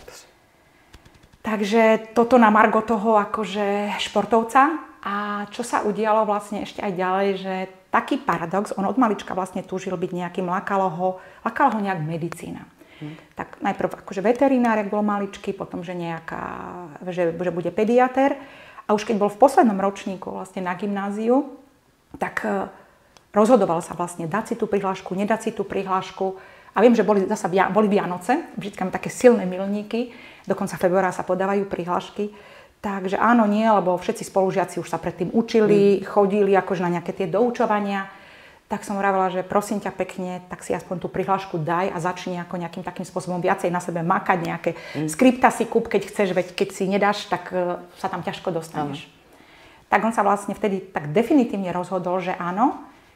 Takže toto na margo toho akože športovca. A čo sa udialo vlastne ešte aj ďalej, že taký paradox, on od malička vlastne túžil byť nejakým, lakalo ho, lakalo ho nejak medicína. Hmm. Tak najprv akože veterinár, jak bol maličký, potom, že nejaká, že, že bude pediatér. A už keď bol v poslednom ročníku vlastne na gymnáziu, tak rozhodoval sa vlastne dať si tú prihlášku, nedať si tú prihlášku. A viem, že boli zasa boli Vianoce, vždy máme také silné milníky, dokonca februára sa podávajú prihlášky. Takže áno, nie, lebo všetci spolužiaci už sa predtým učili, mm. chodili akože na nejaké tie doučovania. Tak som hovorila, že prosím ťa pekne, tak si aspoň tú prihlášku daj a začni ako nejakým takým spôsobom viacej na sebe makať, nejaké mm. skripta si kúp, keď chceš, veď keď si nedáš, tak uh, sa tam ťažko dostaneš. Mm. Tak on sa vlastne vtedy tak definitívne rozhodol, že áno.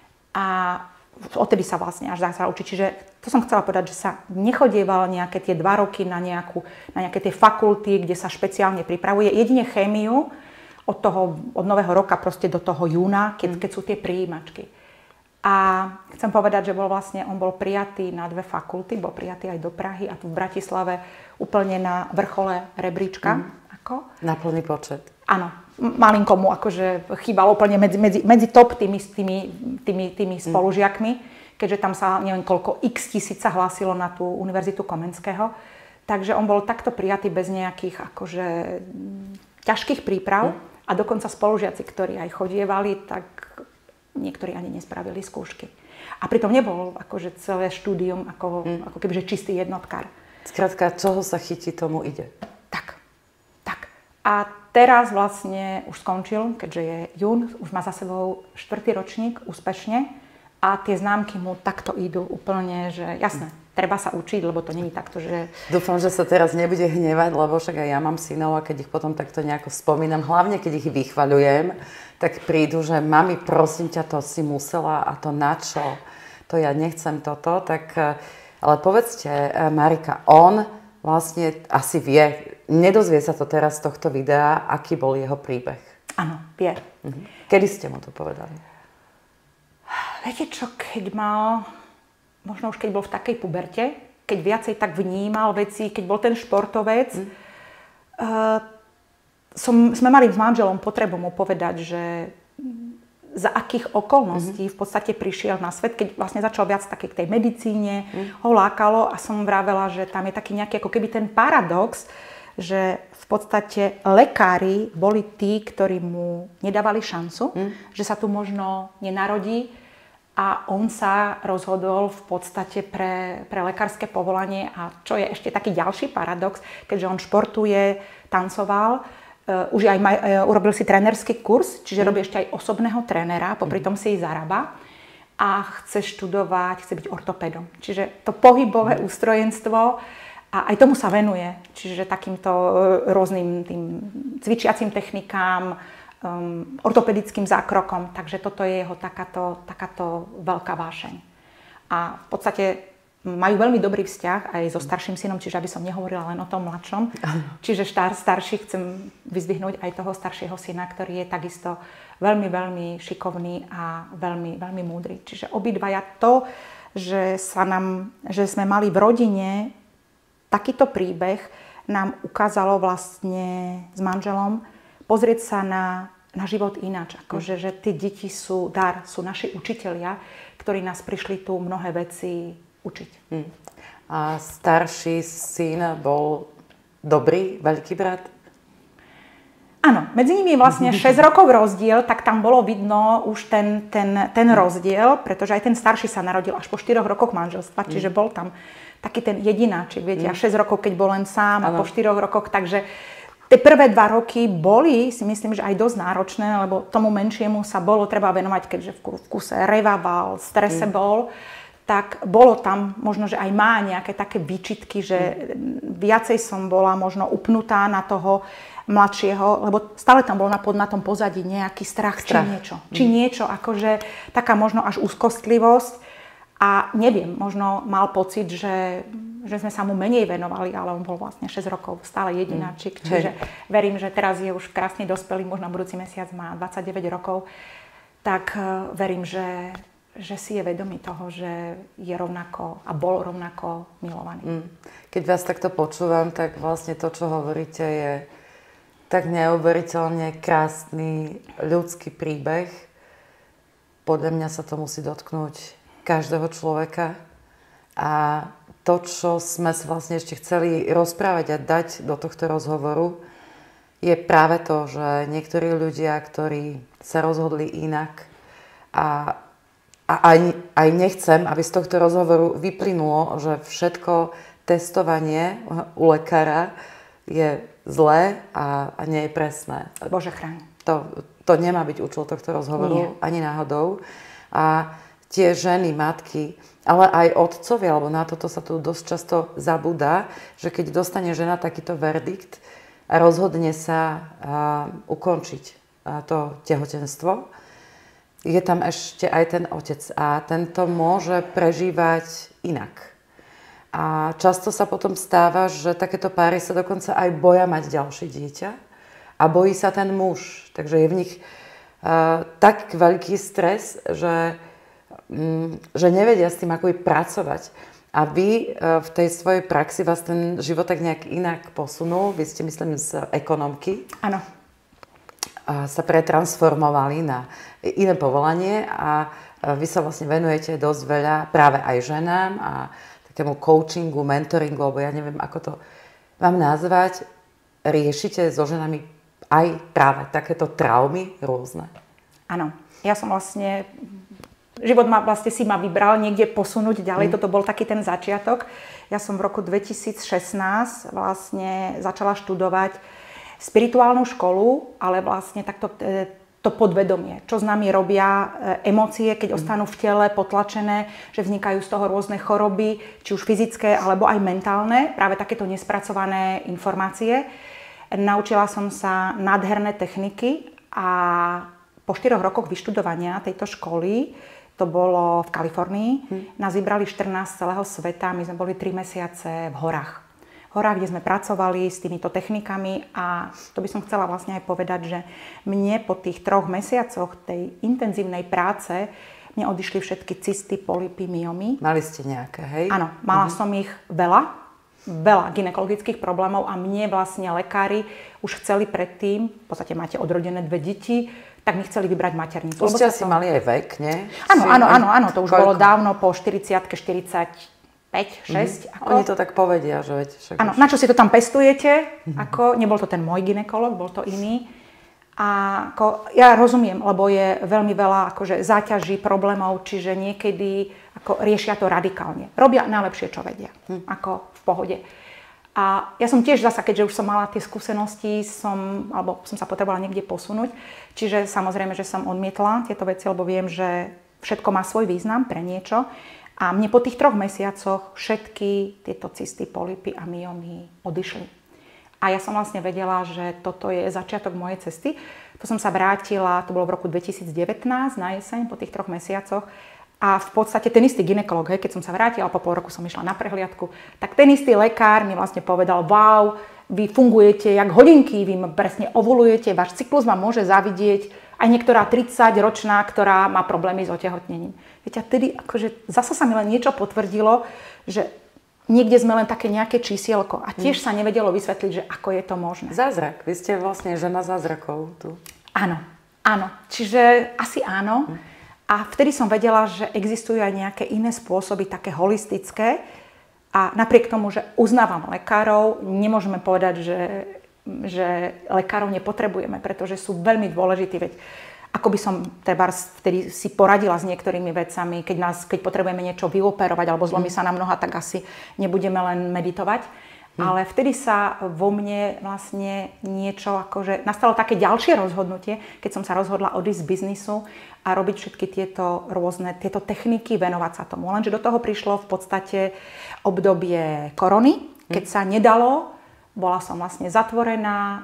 A odtedy sa vlastne až začal učiť. Čiže to som chcela povedať, že sa nechodieval nejaké tie dva roky na, nejakú, na nejaké tie fakulty, kde sa špeciálne pripravuje. Jedine chémiu od toho, od nového roka proste do toho júna, keď, keď sú tie prijímačky. A chcem povedať, že bol vlastne, on bol prijatý na dve fakulty, bol prijatý aj do Prahy a tu v Bratislave úplne na vrchole rebríčka. Mm. Ako? Na plný počet. Áno. Malinko mu akože chýbalo úplne medzi, medzi, medzi top tými, tými, tými, tými spolužiakmi, keďže tam sa neviem koľko x tisíc sa hlásilo na tú Univerzitu Komenského. Takže on bol takto prijatý bez nejakých akože ťažkých príprav a dokonca spolužiaci, ktorí aj chodievali, tak niektorí ani nespravili skúšky. A pritom nebol akože celé štúdium ako, mm. ako kebyže čistý jednotkár. Skrátka, čoho sa chytí, tomu ide. Tak, tak. A teraz vlastne už skončil, keďže je jún, už má za sebou štvrtý ročník úspešne a tie známky mu takto idú úplne, že jasné, treba sa učiť, lebo to nie je takto, že... Dúfam, že sa teraz nebude hnevať, lebo však aj ja mám synov a keď ich potom takto nejako spomínam, hlavne keď ich vychvaľujem, tak prídu, že mami, prosím ťa, to si musela a to na čo? To ja nechcem toto, tak... Ale povedzte, Marika, on vlastne asi vie, nedozvie sa to teraz z tohto videa, aký bol jeho príbeh. Áno, vie. Mhm. Kedy ste mu to povedali? Viete čo, keď mal, možno už keď bol v takej puberte, keď viacej tak vnímal veci, keď bol ten športovec, mm. uh, som, sme mali s manželom potrebu mu povedať, že za akých okolností mm. v podstate prišiel na svet, keď vlastne začal viac také k tej medicíne, mm. ho lákalo a som vravela, že tam je taký nejaký ako keby ten paradox, že v podstate lekári boli tí, ktorí mu nedávali šancu, mm. že sa tu možno nenarodí a on sa rozhodol v podstate pre, pre lekárske povolanie a čo je ešte taký ďalší paradox, keďže on športuje, tancoval, uh, už aj maj, uh, urobil si trénerský kurz, čiže mm. robí ešte aj osobného trénera, popri tom si ich zarába a chce študovať, chce byť ortopédom. Čiže to pohybové mm. ústrojenstvo a aj tomu sa venuje, čiže takýmto rôznym tým cvičiacím technikám, um, ortopedickým zákrokom, takže toto je jeho takáto, takáto veľká vášeň. A v podstate majú veľmi dobrý vzťah aj so starším synom, čiže aby som nehovorila len o tom mladšom. Čiže star, starší chcem vyzdvihnúť aj toho staršieho syna, ktorý je takisto veľmi, veľmi šikovný a veľmi, veľmi múdry. Čiže obidvaja to, že, sa nám, že sme mali v rodine takýto príbeh, nám ukázalo vlastne s manželom pozrieť sa na, na život ináč. Akože, že tí deti sú dar, sú naši učitelia, ktorí nás prišli tu mnohé veci učiť. Hmm. A starší syn bol dobrý veľký brat? Áno, medzi nimi je vlastne šesť rokov rozdiel, tak tam bolo vidno už ten, ten, ten rozdiel, pretože aj ten starší sa narodil až po štyroch rokoch manželstva, čiže bol tam taký ten jedináčik, viete, a šesť rokov, keď bol len sám, ano. A po štyroch rokoch, takže tie prvé dva roky boli, si myslím, že aj dosť náročné, lebo tomu menšiemu sa bolo treba venovať, keďže v kuse revával, strese mm. bol, tak bolo tam možno, že aj má nejaké také výčitky, že mm. viacej som bola možno upnutá na toho mladšieho, lebo stále tam bol na, na tom pozadí nejaký strach, strach. či niečo. Mm. Či niečo, akože taká možno až úzkostlivosť. A neviem, možno mal pocit, že, že sme sa mu menej venovali, ale on bol vlastne šesť rokov stále jedináčik. Mm. Čiže verím, že teraz je už krásny dospelý, možno budúci mesiac má dvadsaťdeväť rokov. Tak verím, že, že si je vedomý toho, že je rovnako a bol rovnako milovaný. Mm. Keď vás takto počúvam, tak vlastne to, čo hovoríte, je tak neuveriteľne krásny ľudský príbeh. Podľa mňa sa to musí dotknúť každého človeka. A to, čo sme sa vlastne ešte chceli rozprávať a dať do tohto rozhovoru, je práve to, že niektorí ľudia, ktorí sa rozhodli inak a, a aj, aj nechcem, aby z tohto rozhovoru vyplynulo, že všetko testovanie u lekára je zlé a, a nie je presné. Bože chráň. To, to nemá byť účel tohto rozhovoru, nie. Ani náhodou. A tie ženy, matky, ale aj otcovia, lebo na toto sa tu dosť často zabúda, že keď dostane žena takýto verdikt a rozhodne sa uh, ukončiť uh, to tehotenstvo, je tam ešte aj ten otec a tento môže prežívať inak. A často sa potom stáva, že takéto páry sa dokonca aj boja mať ďalšie dieťa a bojí sa ten muž. Takže je v nich uh, tak veľký stres, že že nevedia s tým, ako pracovať. A vy v tej svojej praxi vás ten život tak nejak inak posunul. Vy ste, myslím, z ekonomky. Áno. A sa pretransformovali na iné povolanie a vy sa vlastne venujete dosť veľa práve aj ženám a takému coachingu, mentoringu, alebo ja neviem, ako to vám nazvať. Riešite so ženami aj práve takéto traumy rôzne? Áno. Ja som vlastne... Život ma vlastne si ma vybral niekde posunúť ďalej. Mm. Toto bol taký ten začiatok. Ja som v roku dvetisícšestnásť vlastne začala študovať spirituálnu školu, ale vlastne takto to podvedomie. Čo s nami robia emócie, keď mm. ostanú v tele potlačené, že vznikajú z toho rôzne choroby, či už fyzické, alebo aj mentálne. Práve takéto nespracované informácie. Naučila som sa nádherné techniky a po štyroch rokoch vyštudovania tejto školy, to bolo v Kalifornii, hm. nás vybrali štrnásť z celého sveta, my sme boli tri mesiace v horách. V horách, kde sme pracovali s týmito technikami a to by som chcela vlastne aj povedať, že mne po tých troch mesiacoch tej intenzívnej práce mne odišli všetky cysty, polypy, myomy. Mali ste nejaké, hej? Áno, mala mhm. som ich veľa, veľa gynekologických problémov a mne vlastne lekári už chceli predtým, v podstate máte odrodené dve deti, tak mi chceli vybrať maternicu. Už ste asi to... mali aj vek, nie? Áno, áno, áno, áno, to už koľko? Bolo dávno po štyridsiatke, štyridsaťpäť, šesť. Mm-hmm. Ako... Oni to tak povedia, že veď... Áno, už... na čo si to tam pestujete, mm-hmm. ako, nebol to ten môj gynekolog, bol to iný. A ako, ja rozumiem, lebo je veľmi veľa akože, záťaží, problémov, čiže niekedy ako, riešia to radikálne. Robia najlepšie, čo vedia, mm. ako v pohode. A ja som tiež zasa, keďže už som mala tie skúsenosti, som, alebo som sa potrebovala niekde posunúť. Čiže samozrejme, že som odmietla tieto veci, lebo viem, že všetko má svoj význam pre niečo. A mne po tých troch mesiacoch všetky tieto cysty, polypy a myomy odišli. A ja som vlastne vedela, že toto je začiatok mojej cesty. To som sa vrátila, to bolo v roku dvetisícdevätnásť na jeseň, po tých troch mesiacoch. A v podstate ten istý gynekolog, hej, keď som sa vrátila, po pol roku som išla na prehliadku, tak ten istý lekár mi vlastne povedal, wow, vy fungujete jak hodinky, vy presne ovulujete, váš cyklus vám môže zavidieť aj niektorá tridsaťročná, ktorá má problémy s otehotnením. Viete, a tedy akože zasa sa mi len niečo potvrdilo, že niekde sme len také nejaké čísielko a tiež sa nevedelo vysvetliť, že ako je to možné. Zázrak. Vy ste vlastne žena zázrakov tu. Áno, áno. Čiže asi áno. Hm. A vtedy som vedela, že existujú aj nejaké iné spôsoby, také holistické. A napriek tomu, že uznávam lekárov, nemôžeme povedať, že, že lekárov nepotrebujeme, pretože sú veľmi dôležití. Veď ako by som treba vtedy si poradila s niektorými vecami, keď, nás, keď potrebujeme niečo vyoperovať alebo zlomí sa nám noha, tak asi nebudeme len meditovať. Hmm. Ale vtedy sa vo mne vlastne niečo, akože nastalo také ďalšie rozhodnutie, keď som sa rozhodla odísť z biznisu a robiť všetky tieto rôzne, tieto techniky, venovať sa tomu. Lenže do toho prišlo v podstate obdobie korony, keď sa nedalo, bola som vlastne zatvorená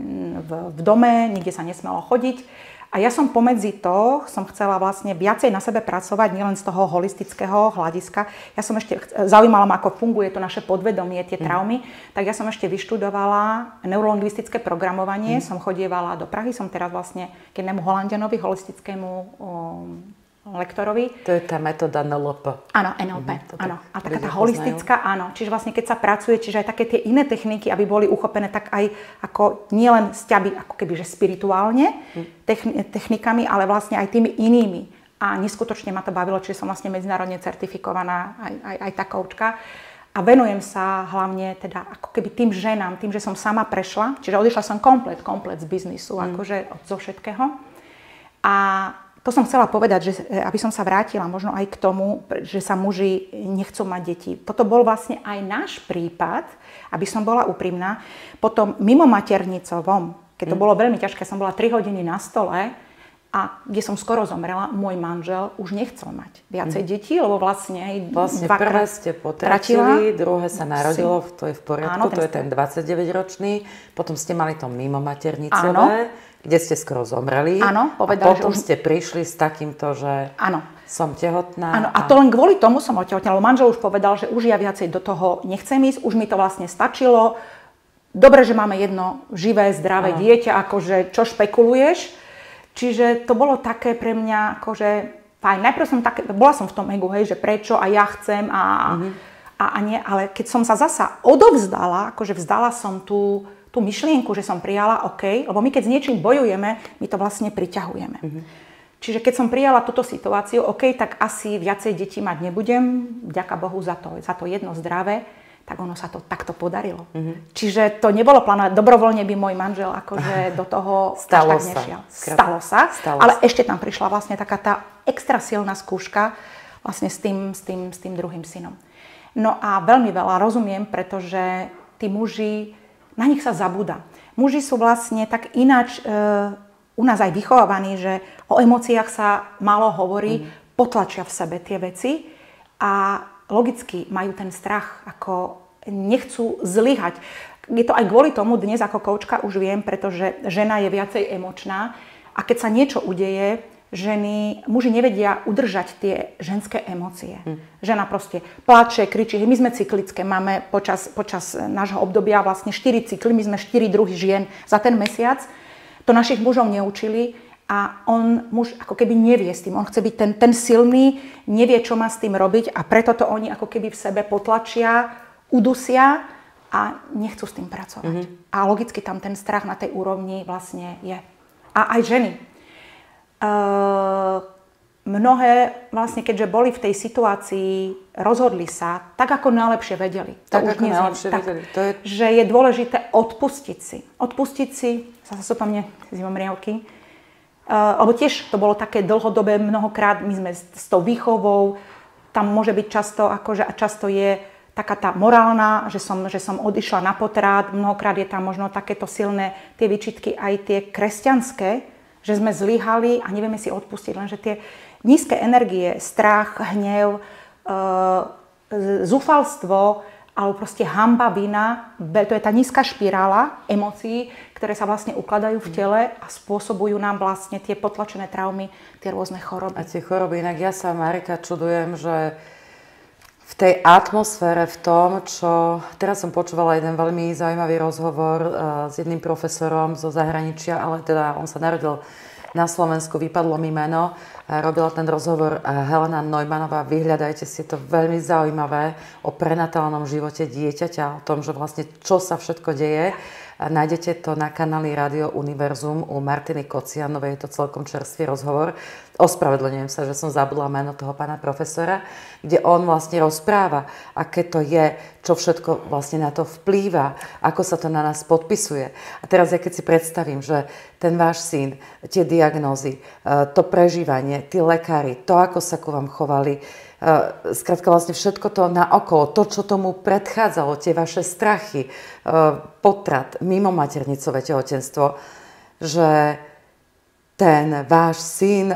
v, v dome, nikde sa nesmelo chodiť. A ja som pomedzi to, som chcela vlastne viacej na sebe pracovať, nielen z toho holistického hľadiska. Ja som ešte zaujímala ma, ako funguje to naše podvedomie, tie traumy, mm. tak ja som ešte vyštudovala neurolingvistické programovanie, mm. som chodievala do Prahy, som teraz vlastne k jednému Holanďanovi, holistickému um, lektorovi. To je tá metóda en el pé. Áno, en el pé, mm, áno. A taká tá holistická, áno. Čiže vlastne keď sa pracuje, čiže aj také tie iné techniky, aby boli uchopené tak aj ako nielen sťaby, ako keby, že spirituálne techni- technikami, ale vlastne aj tými inými. A neskutočne ma to bavilo, čiže som vlastne medzinárodne certifikovaná aj, aj, aj tá koučka. A venujem sa hlavne teda ako keby tým ženám, tým, že som sama prešla, čiže odišla som komplet, komplet z biznisu, mm. akože od zo všetkého. A to som chcela povedať, že aby som sa vrátila možno aj k tomu, že sa muži nechcú mať deti. Toto bol vlastne aj náš prípad, aby som bola úprimná. Potom mimo maternicovom, keď to mm. bolo veľmi ťažké, som bola tri hodiny na stole a kde som skoro zomrela, môj manžel už nechcel mať viacej mm. detí, lebo vlastne Vlastne prvé ste potratili, druhé sa narodilo, to je v poriadku, áno, to je ten dvadsaťdeväťročný, potom ste mali to mimo maternicové. Áno. Kde ste skoro zomreli. Áno, povedali, a potom že už... ste prišli s takýmto, že áno. som tehotná. Áno, a... a to len kvôli tomu som otehotnela. Manžel už povedal, že už ja viacej do toho nechcem ísť, už mi to vlastne stačilo. Dobre, že máme jedno živé, zdravé áno. dieťa, akože čo špekuluješ. Čiže to bolo také pre mňa, akože fajn. Najprv som také, bola som v tom egu, hej, že prečo a ja chcem a, mm-hmm. a, a nie, ale keď som sa zasa odovzdala, akože vzdala som tú tú myšlienku, že som prijala, OK, lebo my keď s niečím bojujeme, my to vlastne priťahujeme. Mm-hmm. Čiže keď som prijala túto situáciu, OK, tak asi viacej detí mať nebudem, vďaka Bohu za to, za to jedno zdravé, tak ono sa to takto podarilo. Mm-hmm. Čiže to nebolo plánované, dobrovoľne by môj manžel akože do toho Stalo tak sa. nešiel. Stalo sa, Stalo ale sa. ešte tam prišla vlastne taká tá extra silná skúška vlastne s tým, s tým, s tým druhým synom. No a veľmi veľa rozumiem, pretože tí muži, na nich sa zabúda. Muži sú vlastne tak ináč e, u nás aj vychovávaní, že o emóciách sa málo hovorí, mm. potlačia v sebe tie veci a logicky majú ten strach, ako nechcú zlyhať. Je to aj kvôli tomu, dnes ako koučka už viem, pretože žena je viacej emočná a keď sa niečo udeje, ženy, muži nevedia udržať tie ženské emócie. Hm. Žena proste pláče, kričí. My sme cyklické, máme počas, počas nášho obdobia vlastne štyri cykly, my sme štyri druhy žien za ten mesiac. To našich mužov neučili a on, muž ako keby nevie s tým. On chce byť ten, ten silný, nevie, čo má s tým robiť a preto to oni ako keby v sebe potlačia, udusia a nechcú s tým pracovať. Mm-hmm. A logicky tam ten strach na tej úrovni vlastne je. A aj ženy. Uh, mnohé, vlastne keďže boli v tej situácii, rozhodli sa tak, ako najlepšie vedeli. Tak, to ako už najlepšie tak, vedeli. To je... Že je dôležité odpustiť si. Odpustiť si, zase sú tam mne zimomriavky, uh, lebo tiež to bolo také dlhodobé, mnohokrát my sme s, s tou výchovou, tam môže byť často, akože, a často je taká tá morálna, že som, že som odišla na potrat, mnohokrát je tam možno takéto silné tie výčitky, aj tie kresťanské, že sme zlyhali a nevieme si odpustiť. Lenže tie nízke energie, strach, hnev, e, zúfalstvo alebo proste hanba, vina, to je tá nízka špirála emócií, ktoré sa vlastne ukladajú v tele a spôsobujú nám vlastne tie potlačené traumy, tie rôzne choroby. A tie choroby, inak ja sa, Marika, čudujem, že v tej atmosfére, v tom, čo... Teraz som počúvala jeden veľmi zaujímavý rozhovor uh, s jedným profesorom zo zahraničia, ale teda on sa narodil na Slovensku, vypadlo mi meno. Robila ten rozhovor Helena Neumannová. Vyhľadajte si, to veľmi zaujímavé o prenatálnom živote dieťaťa, o tom, že vlastne čo sa všetko deje. Nájdete to na kanáli Rádio Univerzum u Martiny Kocianovej, je to celkom čerstvý rozhovor. Ospravedlňujem sa, že som zabudla meno toho pána profesora, kde on vlastne rozpráva, aké to je, čo všetko vlastne na to vplýva, ako sa to na nás podpisuje. A teraz ja keď si predstavím, že ten váš syn, tie diagnózy, to prežívanie, tí lekári, to, ako sa ku vám chovali, skrátka vlastne všetko to naokolo, to, čo tomu predchádzalo, tie vaše strachy, potrat, mimo maternicové tehotenstvo, že ten váš syn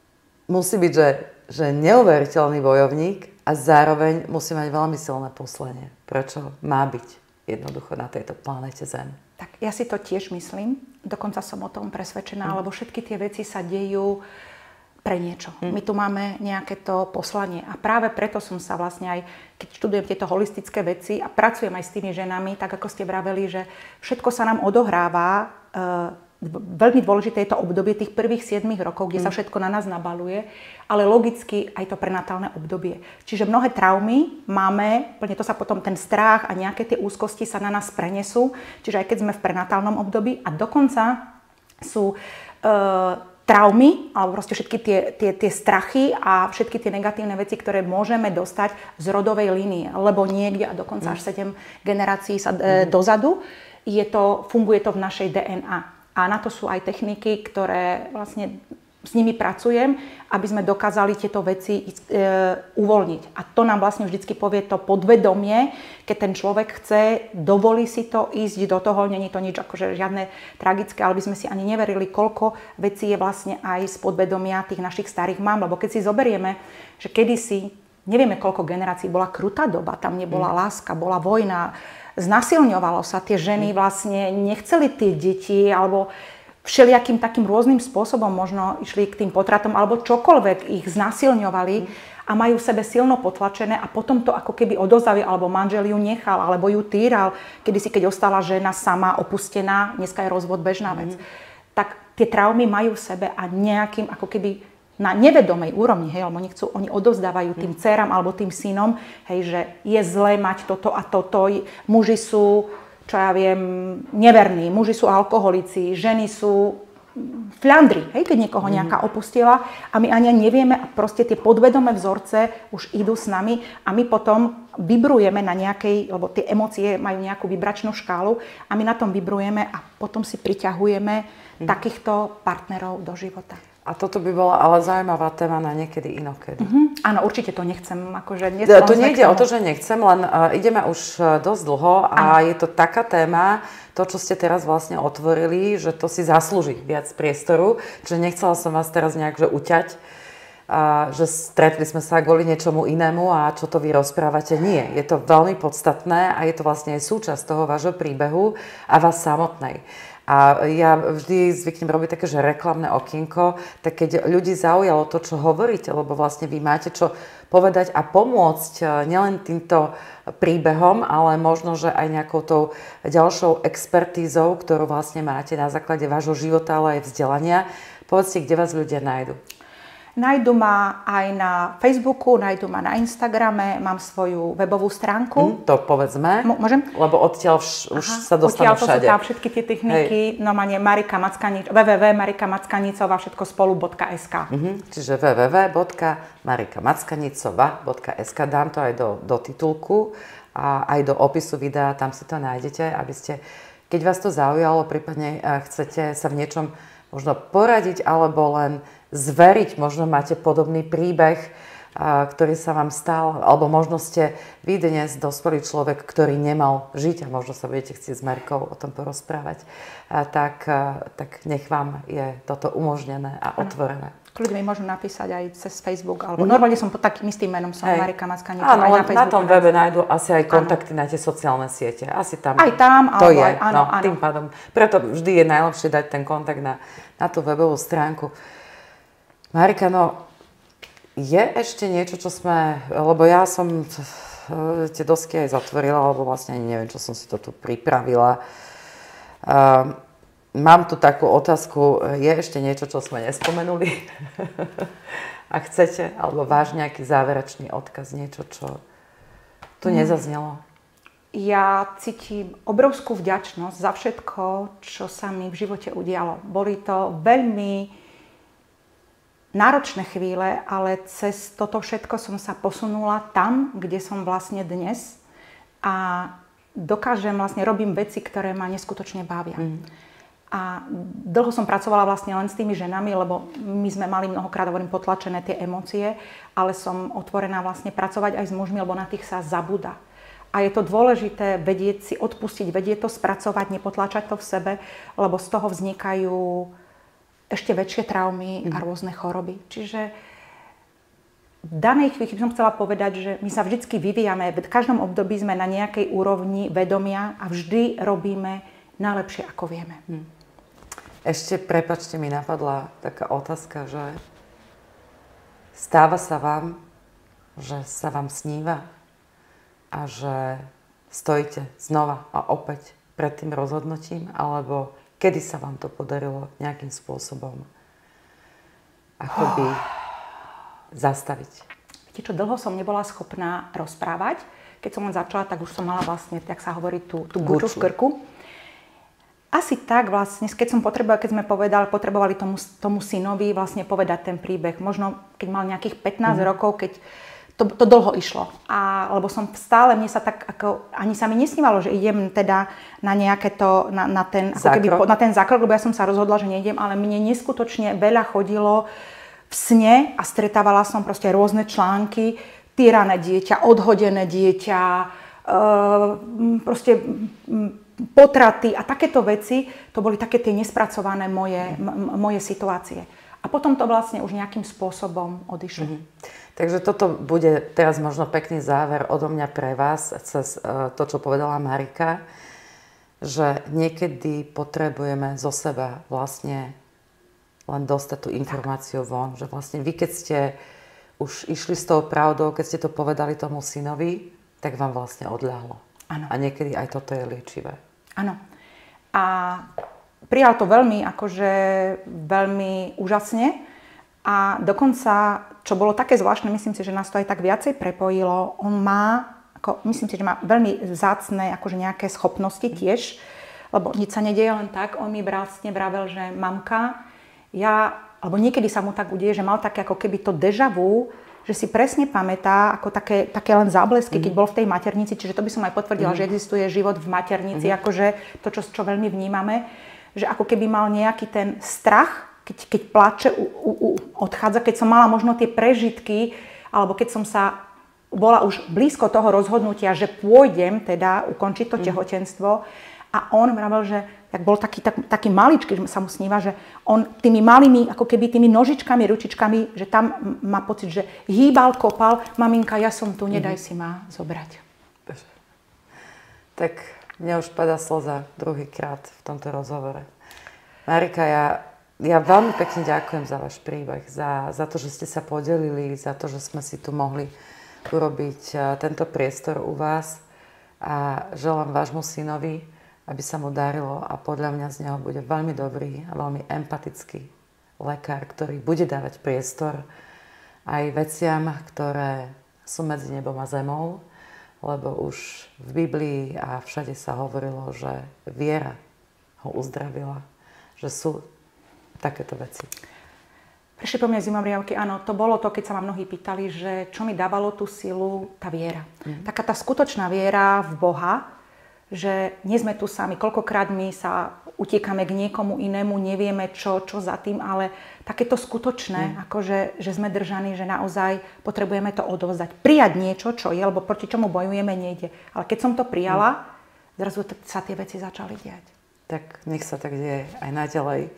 musí byť, že, že neuveriteľný bojovník a zároveň musí mať veľmi silné poslanie. Prečo má byť jednoducho na tejto planete Zem? Tak ja si to tiež myslím, dokonca som o tom presvedčená, mm. lebo všetky tie veci sa dejú pre niečo. Mm. My tu máme nejaké to poslanie a práve preto som sa vlastne aj, keď študujem tieto holistické veci a pracujem aj s tými ženami, tak ako ste vraveli, že všetko sa nám odohráva, e, veľmi dôležité je to obdobie tých prvých siedmich rokov, kde mm. sa všetko na nás nabaluje, ale logicky aj to prenatálne obdobie. Čiže mnohé traumy máme, plne to sa potom ten strach a nejaké tie úzkosti sa na nás prenesú, čiže aj keď sme v prenatálnom období a dokonca sú e, traumy, alebo proste všetky tie, tie, tie strachy a všetky tie negatívne veci, ktoré môžeme dostať z rodovej línie, lebo niekde a dokonca až sedem generácií sa e, dozadu, je to, funguje to v našej dé en á. A na to sú aj techniky, ktoré vlastne s nimi pracujem, aby sme dokázali tieto veci e, uvoľniť. A to nám vlastne vždycky povie to podvedomie, keď ten človek chce, dovolí si to ísť do toho, není to nič akože žiadne tragické, ale by sme si ani neverili, koľko vecí je vlastne aj z podvedomia tých našich starých mám, lebo keď si zoberieme, že kedysi, nevieme koľko generácií, bola krutá doba, tam nebola mm. láska, bola vojna, znasilňovalo sa, tie ženy vlastne nechceli tie deti, alebo všelijakým takým rôznym spôsobom možno išli k tým potratom alebo čokoľvek ich znásilňovali a majú v sebe silno potlačené a potom to ako keby odovzdali, alebo manžel ju nechal, alebo ju týral. Kedysi, keď ostala žena sama opustená, dneska je rozvod bežná vec. Mm. Tak tie traumy majú v sebe a nejakým ako keby na nevedomej úrovni, hej, alebo nechcú, oni odovzdávajú tým dcerám alebo tým synom, hej, že je zlé mať toto a toto, muži sú, čo ja viem, neverní, muži sú alkoholici, ženy sú fľandri, hej, keď niekoho nejaká opustila a my ani nevieme a proste tie podvedomé vzorce už idú s nami a my potom vibrujeme na nejakej, lebo tie emócie majú nejakú vibračnú škálu a my na tom vibrujeme a potom si priťahujeme mm. takýchto partnerov do života. A toto by bola ale zaujímavá téma na niekedy inokedy. Mm-hmm. Áno, určite to nechcem. Akože to nejde o to, že nechcem, len uh, ideme už dosť dlho a ano. Je to taká téma, to, čo ste teraz vlastne otvorili, že to si zaslúži viac priestoru. Čiže nechcela som vás teraz nejak že uťať, uh, že stretli sme sa kvôli niečomu inému a čo to vy rozprávate. Nie. Je to veľmi podstatné a je to vlastne aj súčasť toho vášho príbehu a vás samotnej. A ja vždy zvyknem robiť také, že reklamné okienko, tak keď ľudí zaujalo to, čo hovoríte, lebo vlastne vy máte čo povedať a pomôcť nielen týmto príbehom, ale možno, že aj nejakou tou ďalšou expertízou, ktorú vlastne máte na základe vášho života, ale aj vzdelania. Povedzte, kde vás ľudia nájdu. Nájdu ma aj na Facebooku, nájdu ma na Instagrame, mám svoju webovú stránku. Mm, to povedzme, M- môžem? Lebo odtiaľ vš- už Aha, sa dostanú všade. Odtiaľ to sú tam všetky tie techniky, Hej. no manie Marika Mackaníčová, w w w bodka marika mackanícová všetko spolu bodka es ká. Mm-hmm. Čiže w w w bodka marika mackanícová bodka es ká, dám to aj do, do titulku a aj do opisu videa, tam si to nájdete, aby ste, keď vás to zaujalo, prípadne chcete sa v niečom možno poradiť, alebo len zveriť, možno máte podobný príbeh, ktorý sa vám stal, alebo možno ste vy dnes dospelý človek, ktorý nemal žiť a možno sa budete chcieť s Marikou o tom porozprávať, tak, tak nech vám je toto umožnené a otvorené. Ľudia mi môžu napísať aj cez Facebook, alebo mm. normálne som pod takým istým menom, som Marika Mackaníková. Áno, aj na, na tom webe nájdu asi aj kontakty áno. na tie sociálne siete. Asi tam. Aj tam, to alebo je. Aj, áno, no, áno. Tým pádom. Preto vždy je najlepšie dať ten kontakt na, na tú webovú stránku. Marika, no, je ešte niečo, čo sme, lebo ja som tie dosky aj zatvorila, alebo vlastne ani neviem, čo som si to tu pripravila. Um, Mám tu takú otázku, je ešte niečo, čo sme nespomenuli? Ak chcete, alebo váš nejaký záverečný odkaz, niečo, čo tu nezaznelo? Ja cítim obrovskú vďačnosť za všetko, čo sa mi v živote udialo. Boli to veľmi náročné chvíle, ale cez toto všetko som sa posunula tam, kde som vlastne dnes a dokážem, vlastne robím veci, ktoré ma neskutočne bavia. Mm. A dlho som pracovala vlastne len s tými ženami, lebo my sme mali mnohokrát, hovorím, potlačené tie emócie, ale som otvorená vlastne pracovať aj s mužmi, lebo na tých sa zabúda. A je to dôležité vedieť si odpustiť, vedieť to spracovať, nepotlačať to v sebe, lebo z toho vznikajú ešte väčšie traumy a rôzne choroby. Čiže v danej chvíli som chcela povedať, že my sa vždycky vyvíjame, v každom období sme na nejakej úrovni vedomia a vždy robíme najlepšie, ako vieme. Hm. Ešte, prepáčte, mi napadla taká otázka, že stáva sa vám, že sa vám sníva a že stojíte znova a opäť pred tým rozhodnutím, alebo kedy sa vám to podarilo nejakým spôsobom akoby oh. zastaviť? Viete čo, dlho som nebola schopná rozprávať. Keď som len začala, tak už som mala vlastne, tak sa hovorí, tú, tú guču v krku. Asi tak vlastne, keď som potrebovala, keď sme povedali, potrebovali tomu, tomu synovi vlastne povedať ten príbeh. Možno, keď mal nejakých pätnásť mm. rokov, keď to, to dlho išlo. A, lebo som stále, mne sa tak, ako, ani sa mi nesnívalo, že idem teda na nejaké to, na, na ten, ako keby, na ten zákrok, lebo ja som sa rozhodla, že neidem, ale mne neskutočne veľa chodilo v sne a stretávala som proste rôzne články, týrané dieťa, odhodené dieťa, e, proste potraty a takéto veci, to boli také tie nespracované moje, m- moje situácie. A potom to vlastne už nejakým spôsobom odišlo. Mm-hmm. Takže toto bude teraz možno pekný záver odo mňa pre vás cez uh, to, čo povedala Marika, že niekedy potrebujeme zo seba vlastne len dostať tú informáciu tak. von, že vlastne vy, keď ste už išli s tou pravdou, keď ste to povedali tomu synovi, tak vám vlastne odľahlo. Ano. A niekedy aj toto je liečivé. Áno. A prijal to veľmi, akože veľmi úžasne. A dokonca, čo bolo také zvláštne, myslím si, že nás to aj tak viacej prepojilo, on má, ako, myslím si, že má veľmi vzácne akože nejaké schopnosti tiež, lebo nič sa nedieje len tak. On mi vlastne vravel, že mamka, ja, alebo niekedy sa mu tak udeje, že mal také ako keby to déjà vu, že si presne pamätá, ako také, také len záblesky, mm. keď bol v tej maternici, čiže to by som aj potvrdila, mm. že existuje život v maternici, mm. akože to, čo, čo veľmi vnímame, že ako keby mal nejaký ten strach, keď, keď plače, u, u, u, odchádza, keď som mala možno tie prežitky, alebo keď som sa bola už blízko toho rozhodnutia, že pôjdem teda ukončiť to mm. tehotenstvo, a on vravel, že tak bol taký, tak, taký maličký, že sa mu sníva, že on tými malými, ako keby tými nožičkami, ručičkami, že tam má pocit, že hýbal, kopal, maminka, ja som tu, nedaj si ma zobrať. Tak mne už padá slza druhýkrát v tomto rozhovore. Marika, ja, ja veľmi pekne ďakujem za váš príbeh, za, za to, že ste sa podelili, za to, že sme si tu mohli urobiť tento priestor u vás a želám vášmu synovi, aby sa mu darilo a podľa mňa z neho bude veľmi dobrý a veľmi empatický lekár, ktorý bude dávať priestor aj veciam, ktoré sú medzi nebom a zemou, lebo už v Biblii a všade sa hovorilo, že viera ho uzdravila, že sú takéto veci. Prešli po mne zimomriavky, áno, to bolo to, keď sa ma mnohí pýtali, že čo mi dávalo tú silu, tá viera. Mm. Taká tá skutočná viera v Boha, že nie sme tu sami. Koľkokrát my sa utiekame k niekomu inému, nevieme čo, čo za tým, ale takéto skutočné, mm. akože, že sme držaní, že naozaj potrebujeme to odovzdať. Prijať niečo, čo je, lebo proti čomu bojujeme, nejde. Ale keď som to prijala, mm. zrazu sa tie veci začali diať. Tak nech sa tak deje aj naďalej.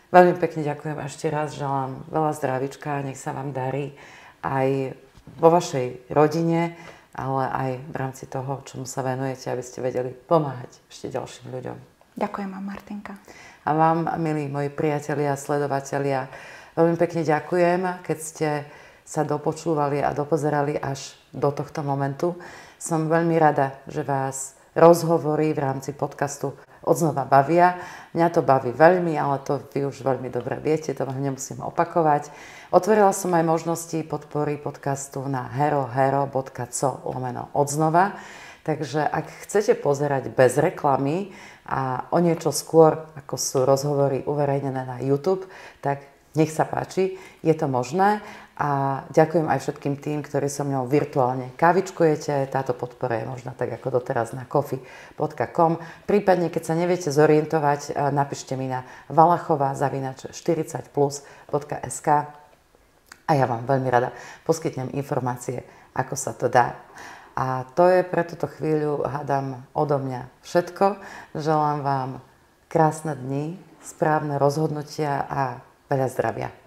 Veľmi pekne ďakujem ešte raz, želám veľa zdravíčka, nech sa vám darí aj vo vašej rodine, ale aj v rámci toho, čomu sa venujete, aby ste vedeli pomáhať ešte ďalším ľuďom. Ďakujem vám, Martinka. A vám, milí moji priatelia, sledovatelia, veľmi pekne ďakujem, keď ste sa dopočúvali a dopozerali až do tohto momentu. Som veľmi rada, že vás rozhovory v rámci podcastu Odznova bavia. Mňa to baví veľmi, ale to vy už veľmi dobre viete, to vám nemusím opakovať. Otvorila som aj možnosti podpory podcastu na herohero bodka co lomeno odznova. Takže ak chcete pozerať bez reklamy a o niečo skôr, ako sú rozhovory uverejnené na YouTube, tak nech sa páči, je to možné. A ďakujem aj všetkým tým, ktorí so mnou virtuálne kávičkujete. Táto podpora je možná tak ako doteraz na coffee bodka com. Prípadne, keď sa neviete zorientovať, napíšte mi na valachová zavináč štyridsať plus bodka es ká a ja vám veľmi rada poskytnem informácie, ako sa to dá. A to je pre túto chvíľu, hádam, odo mňa všetko. Želám vám krásne dni, správne rozhodnutia a veľa zdravia.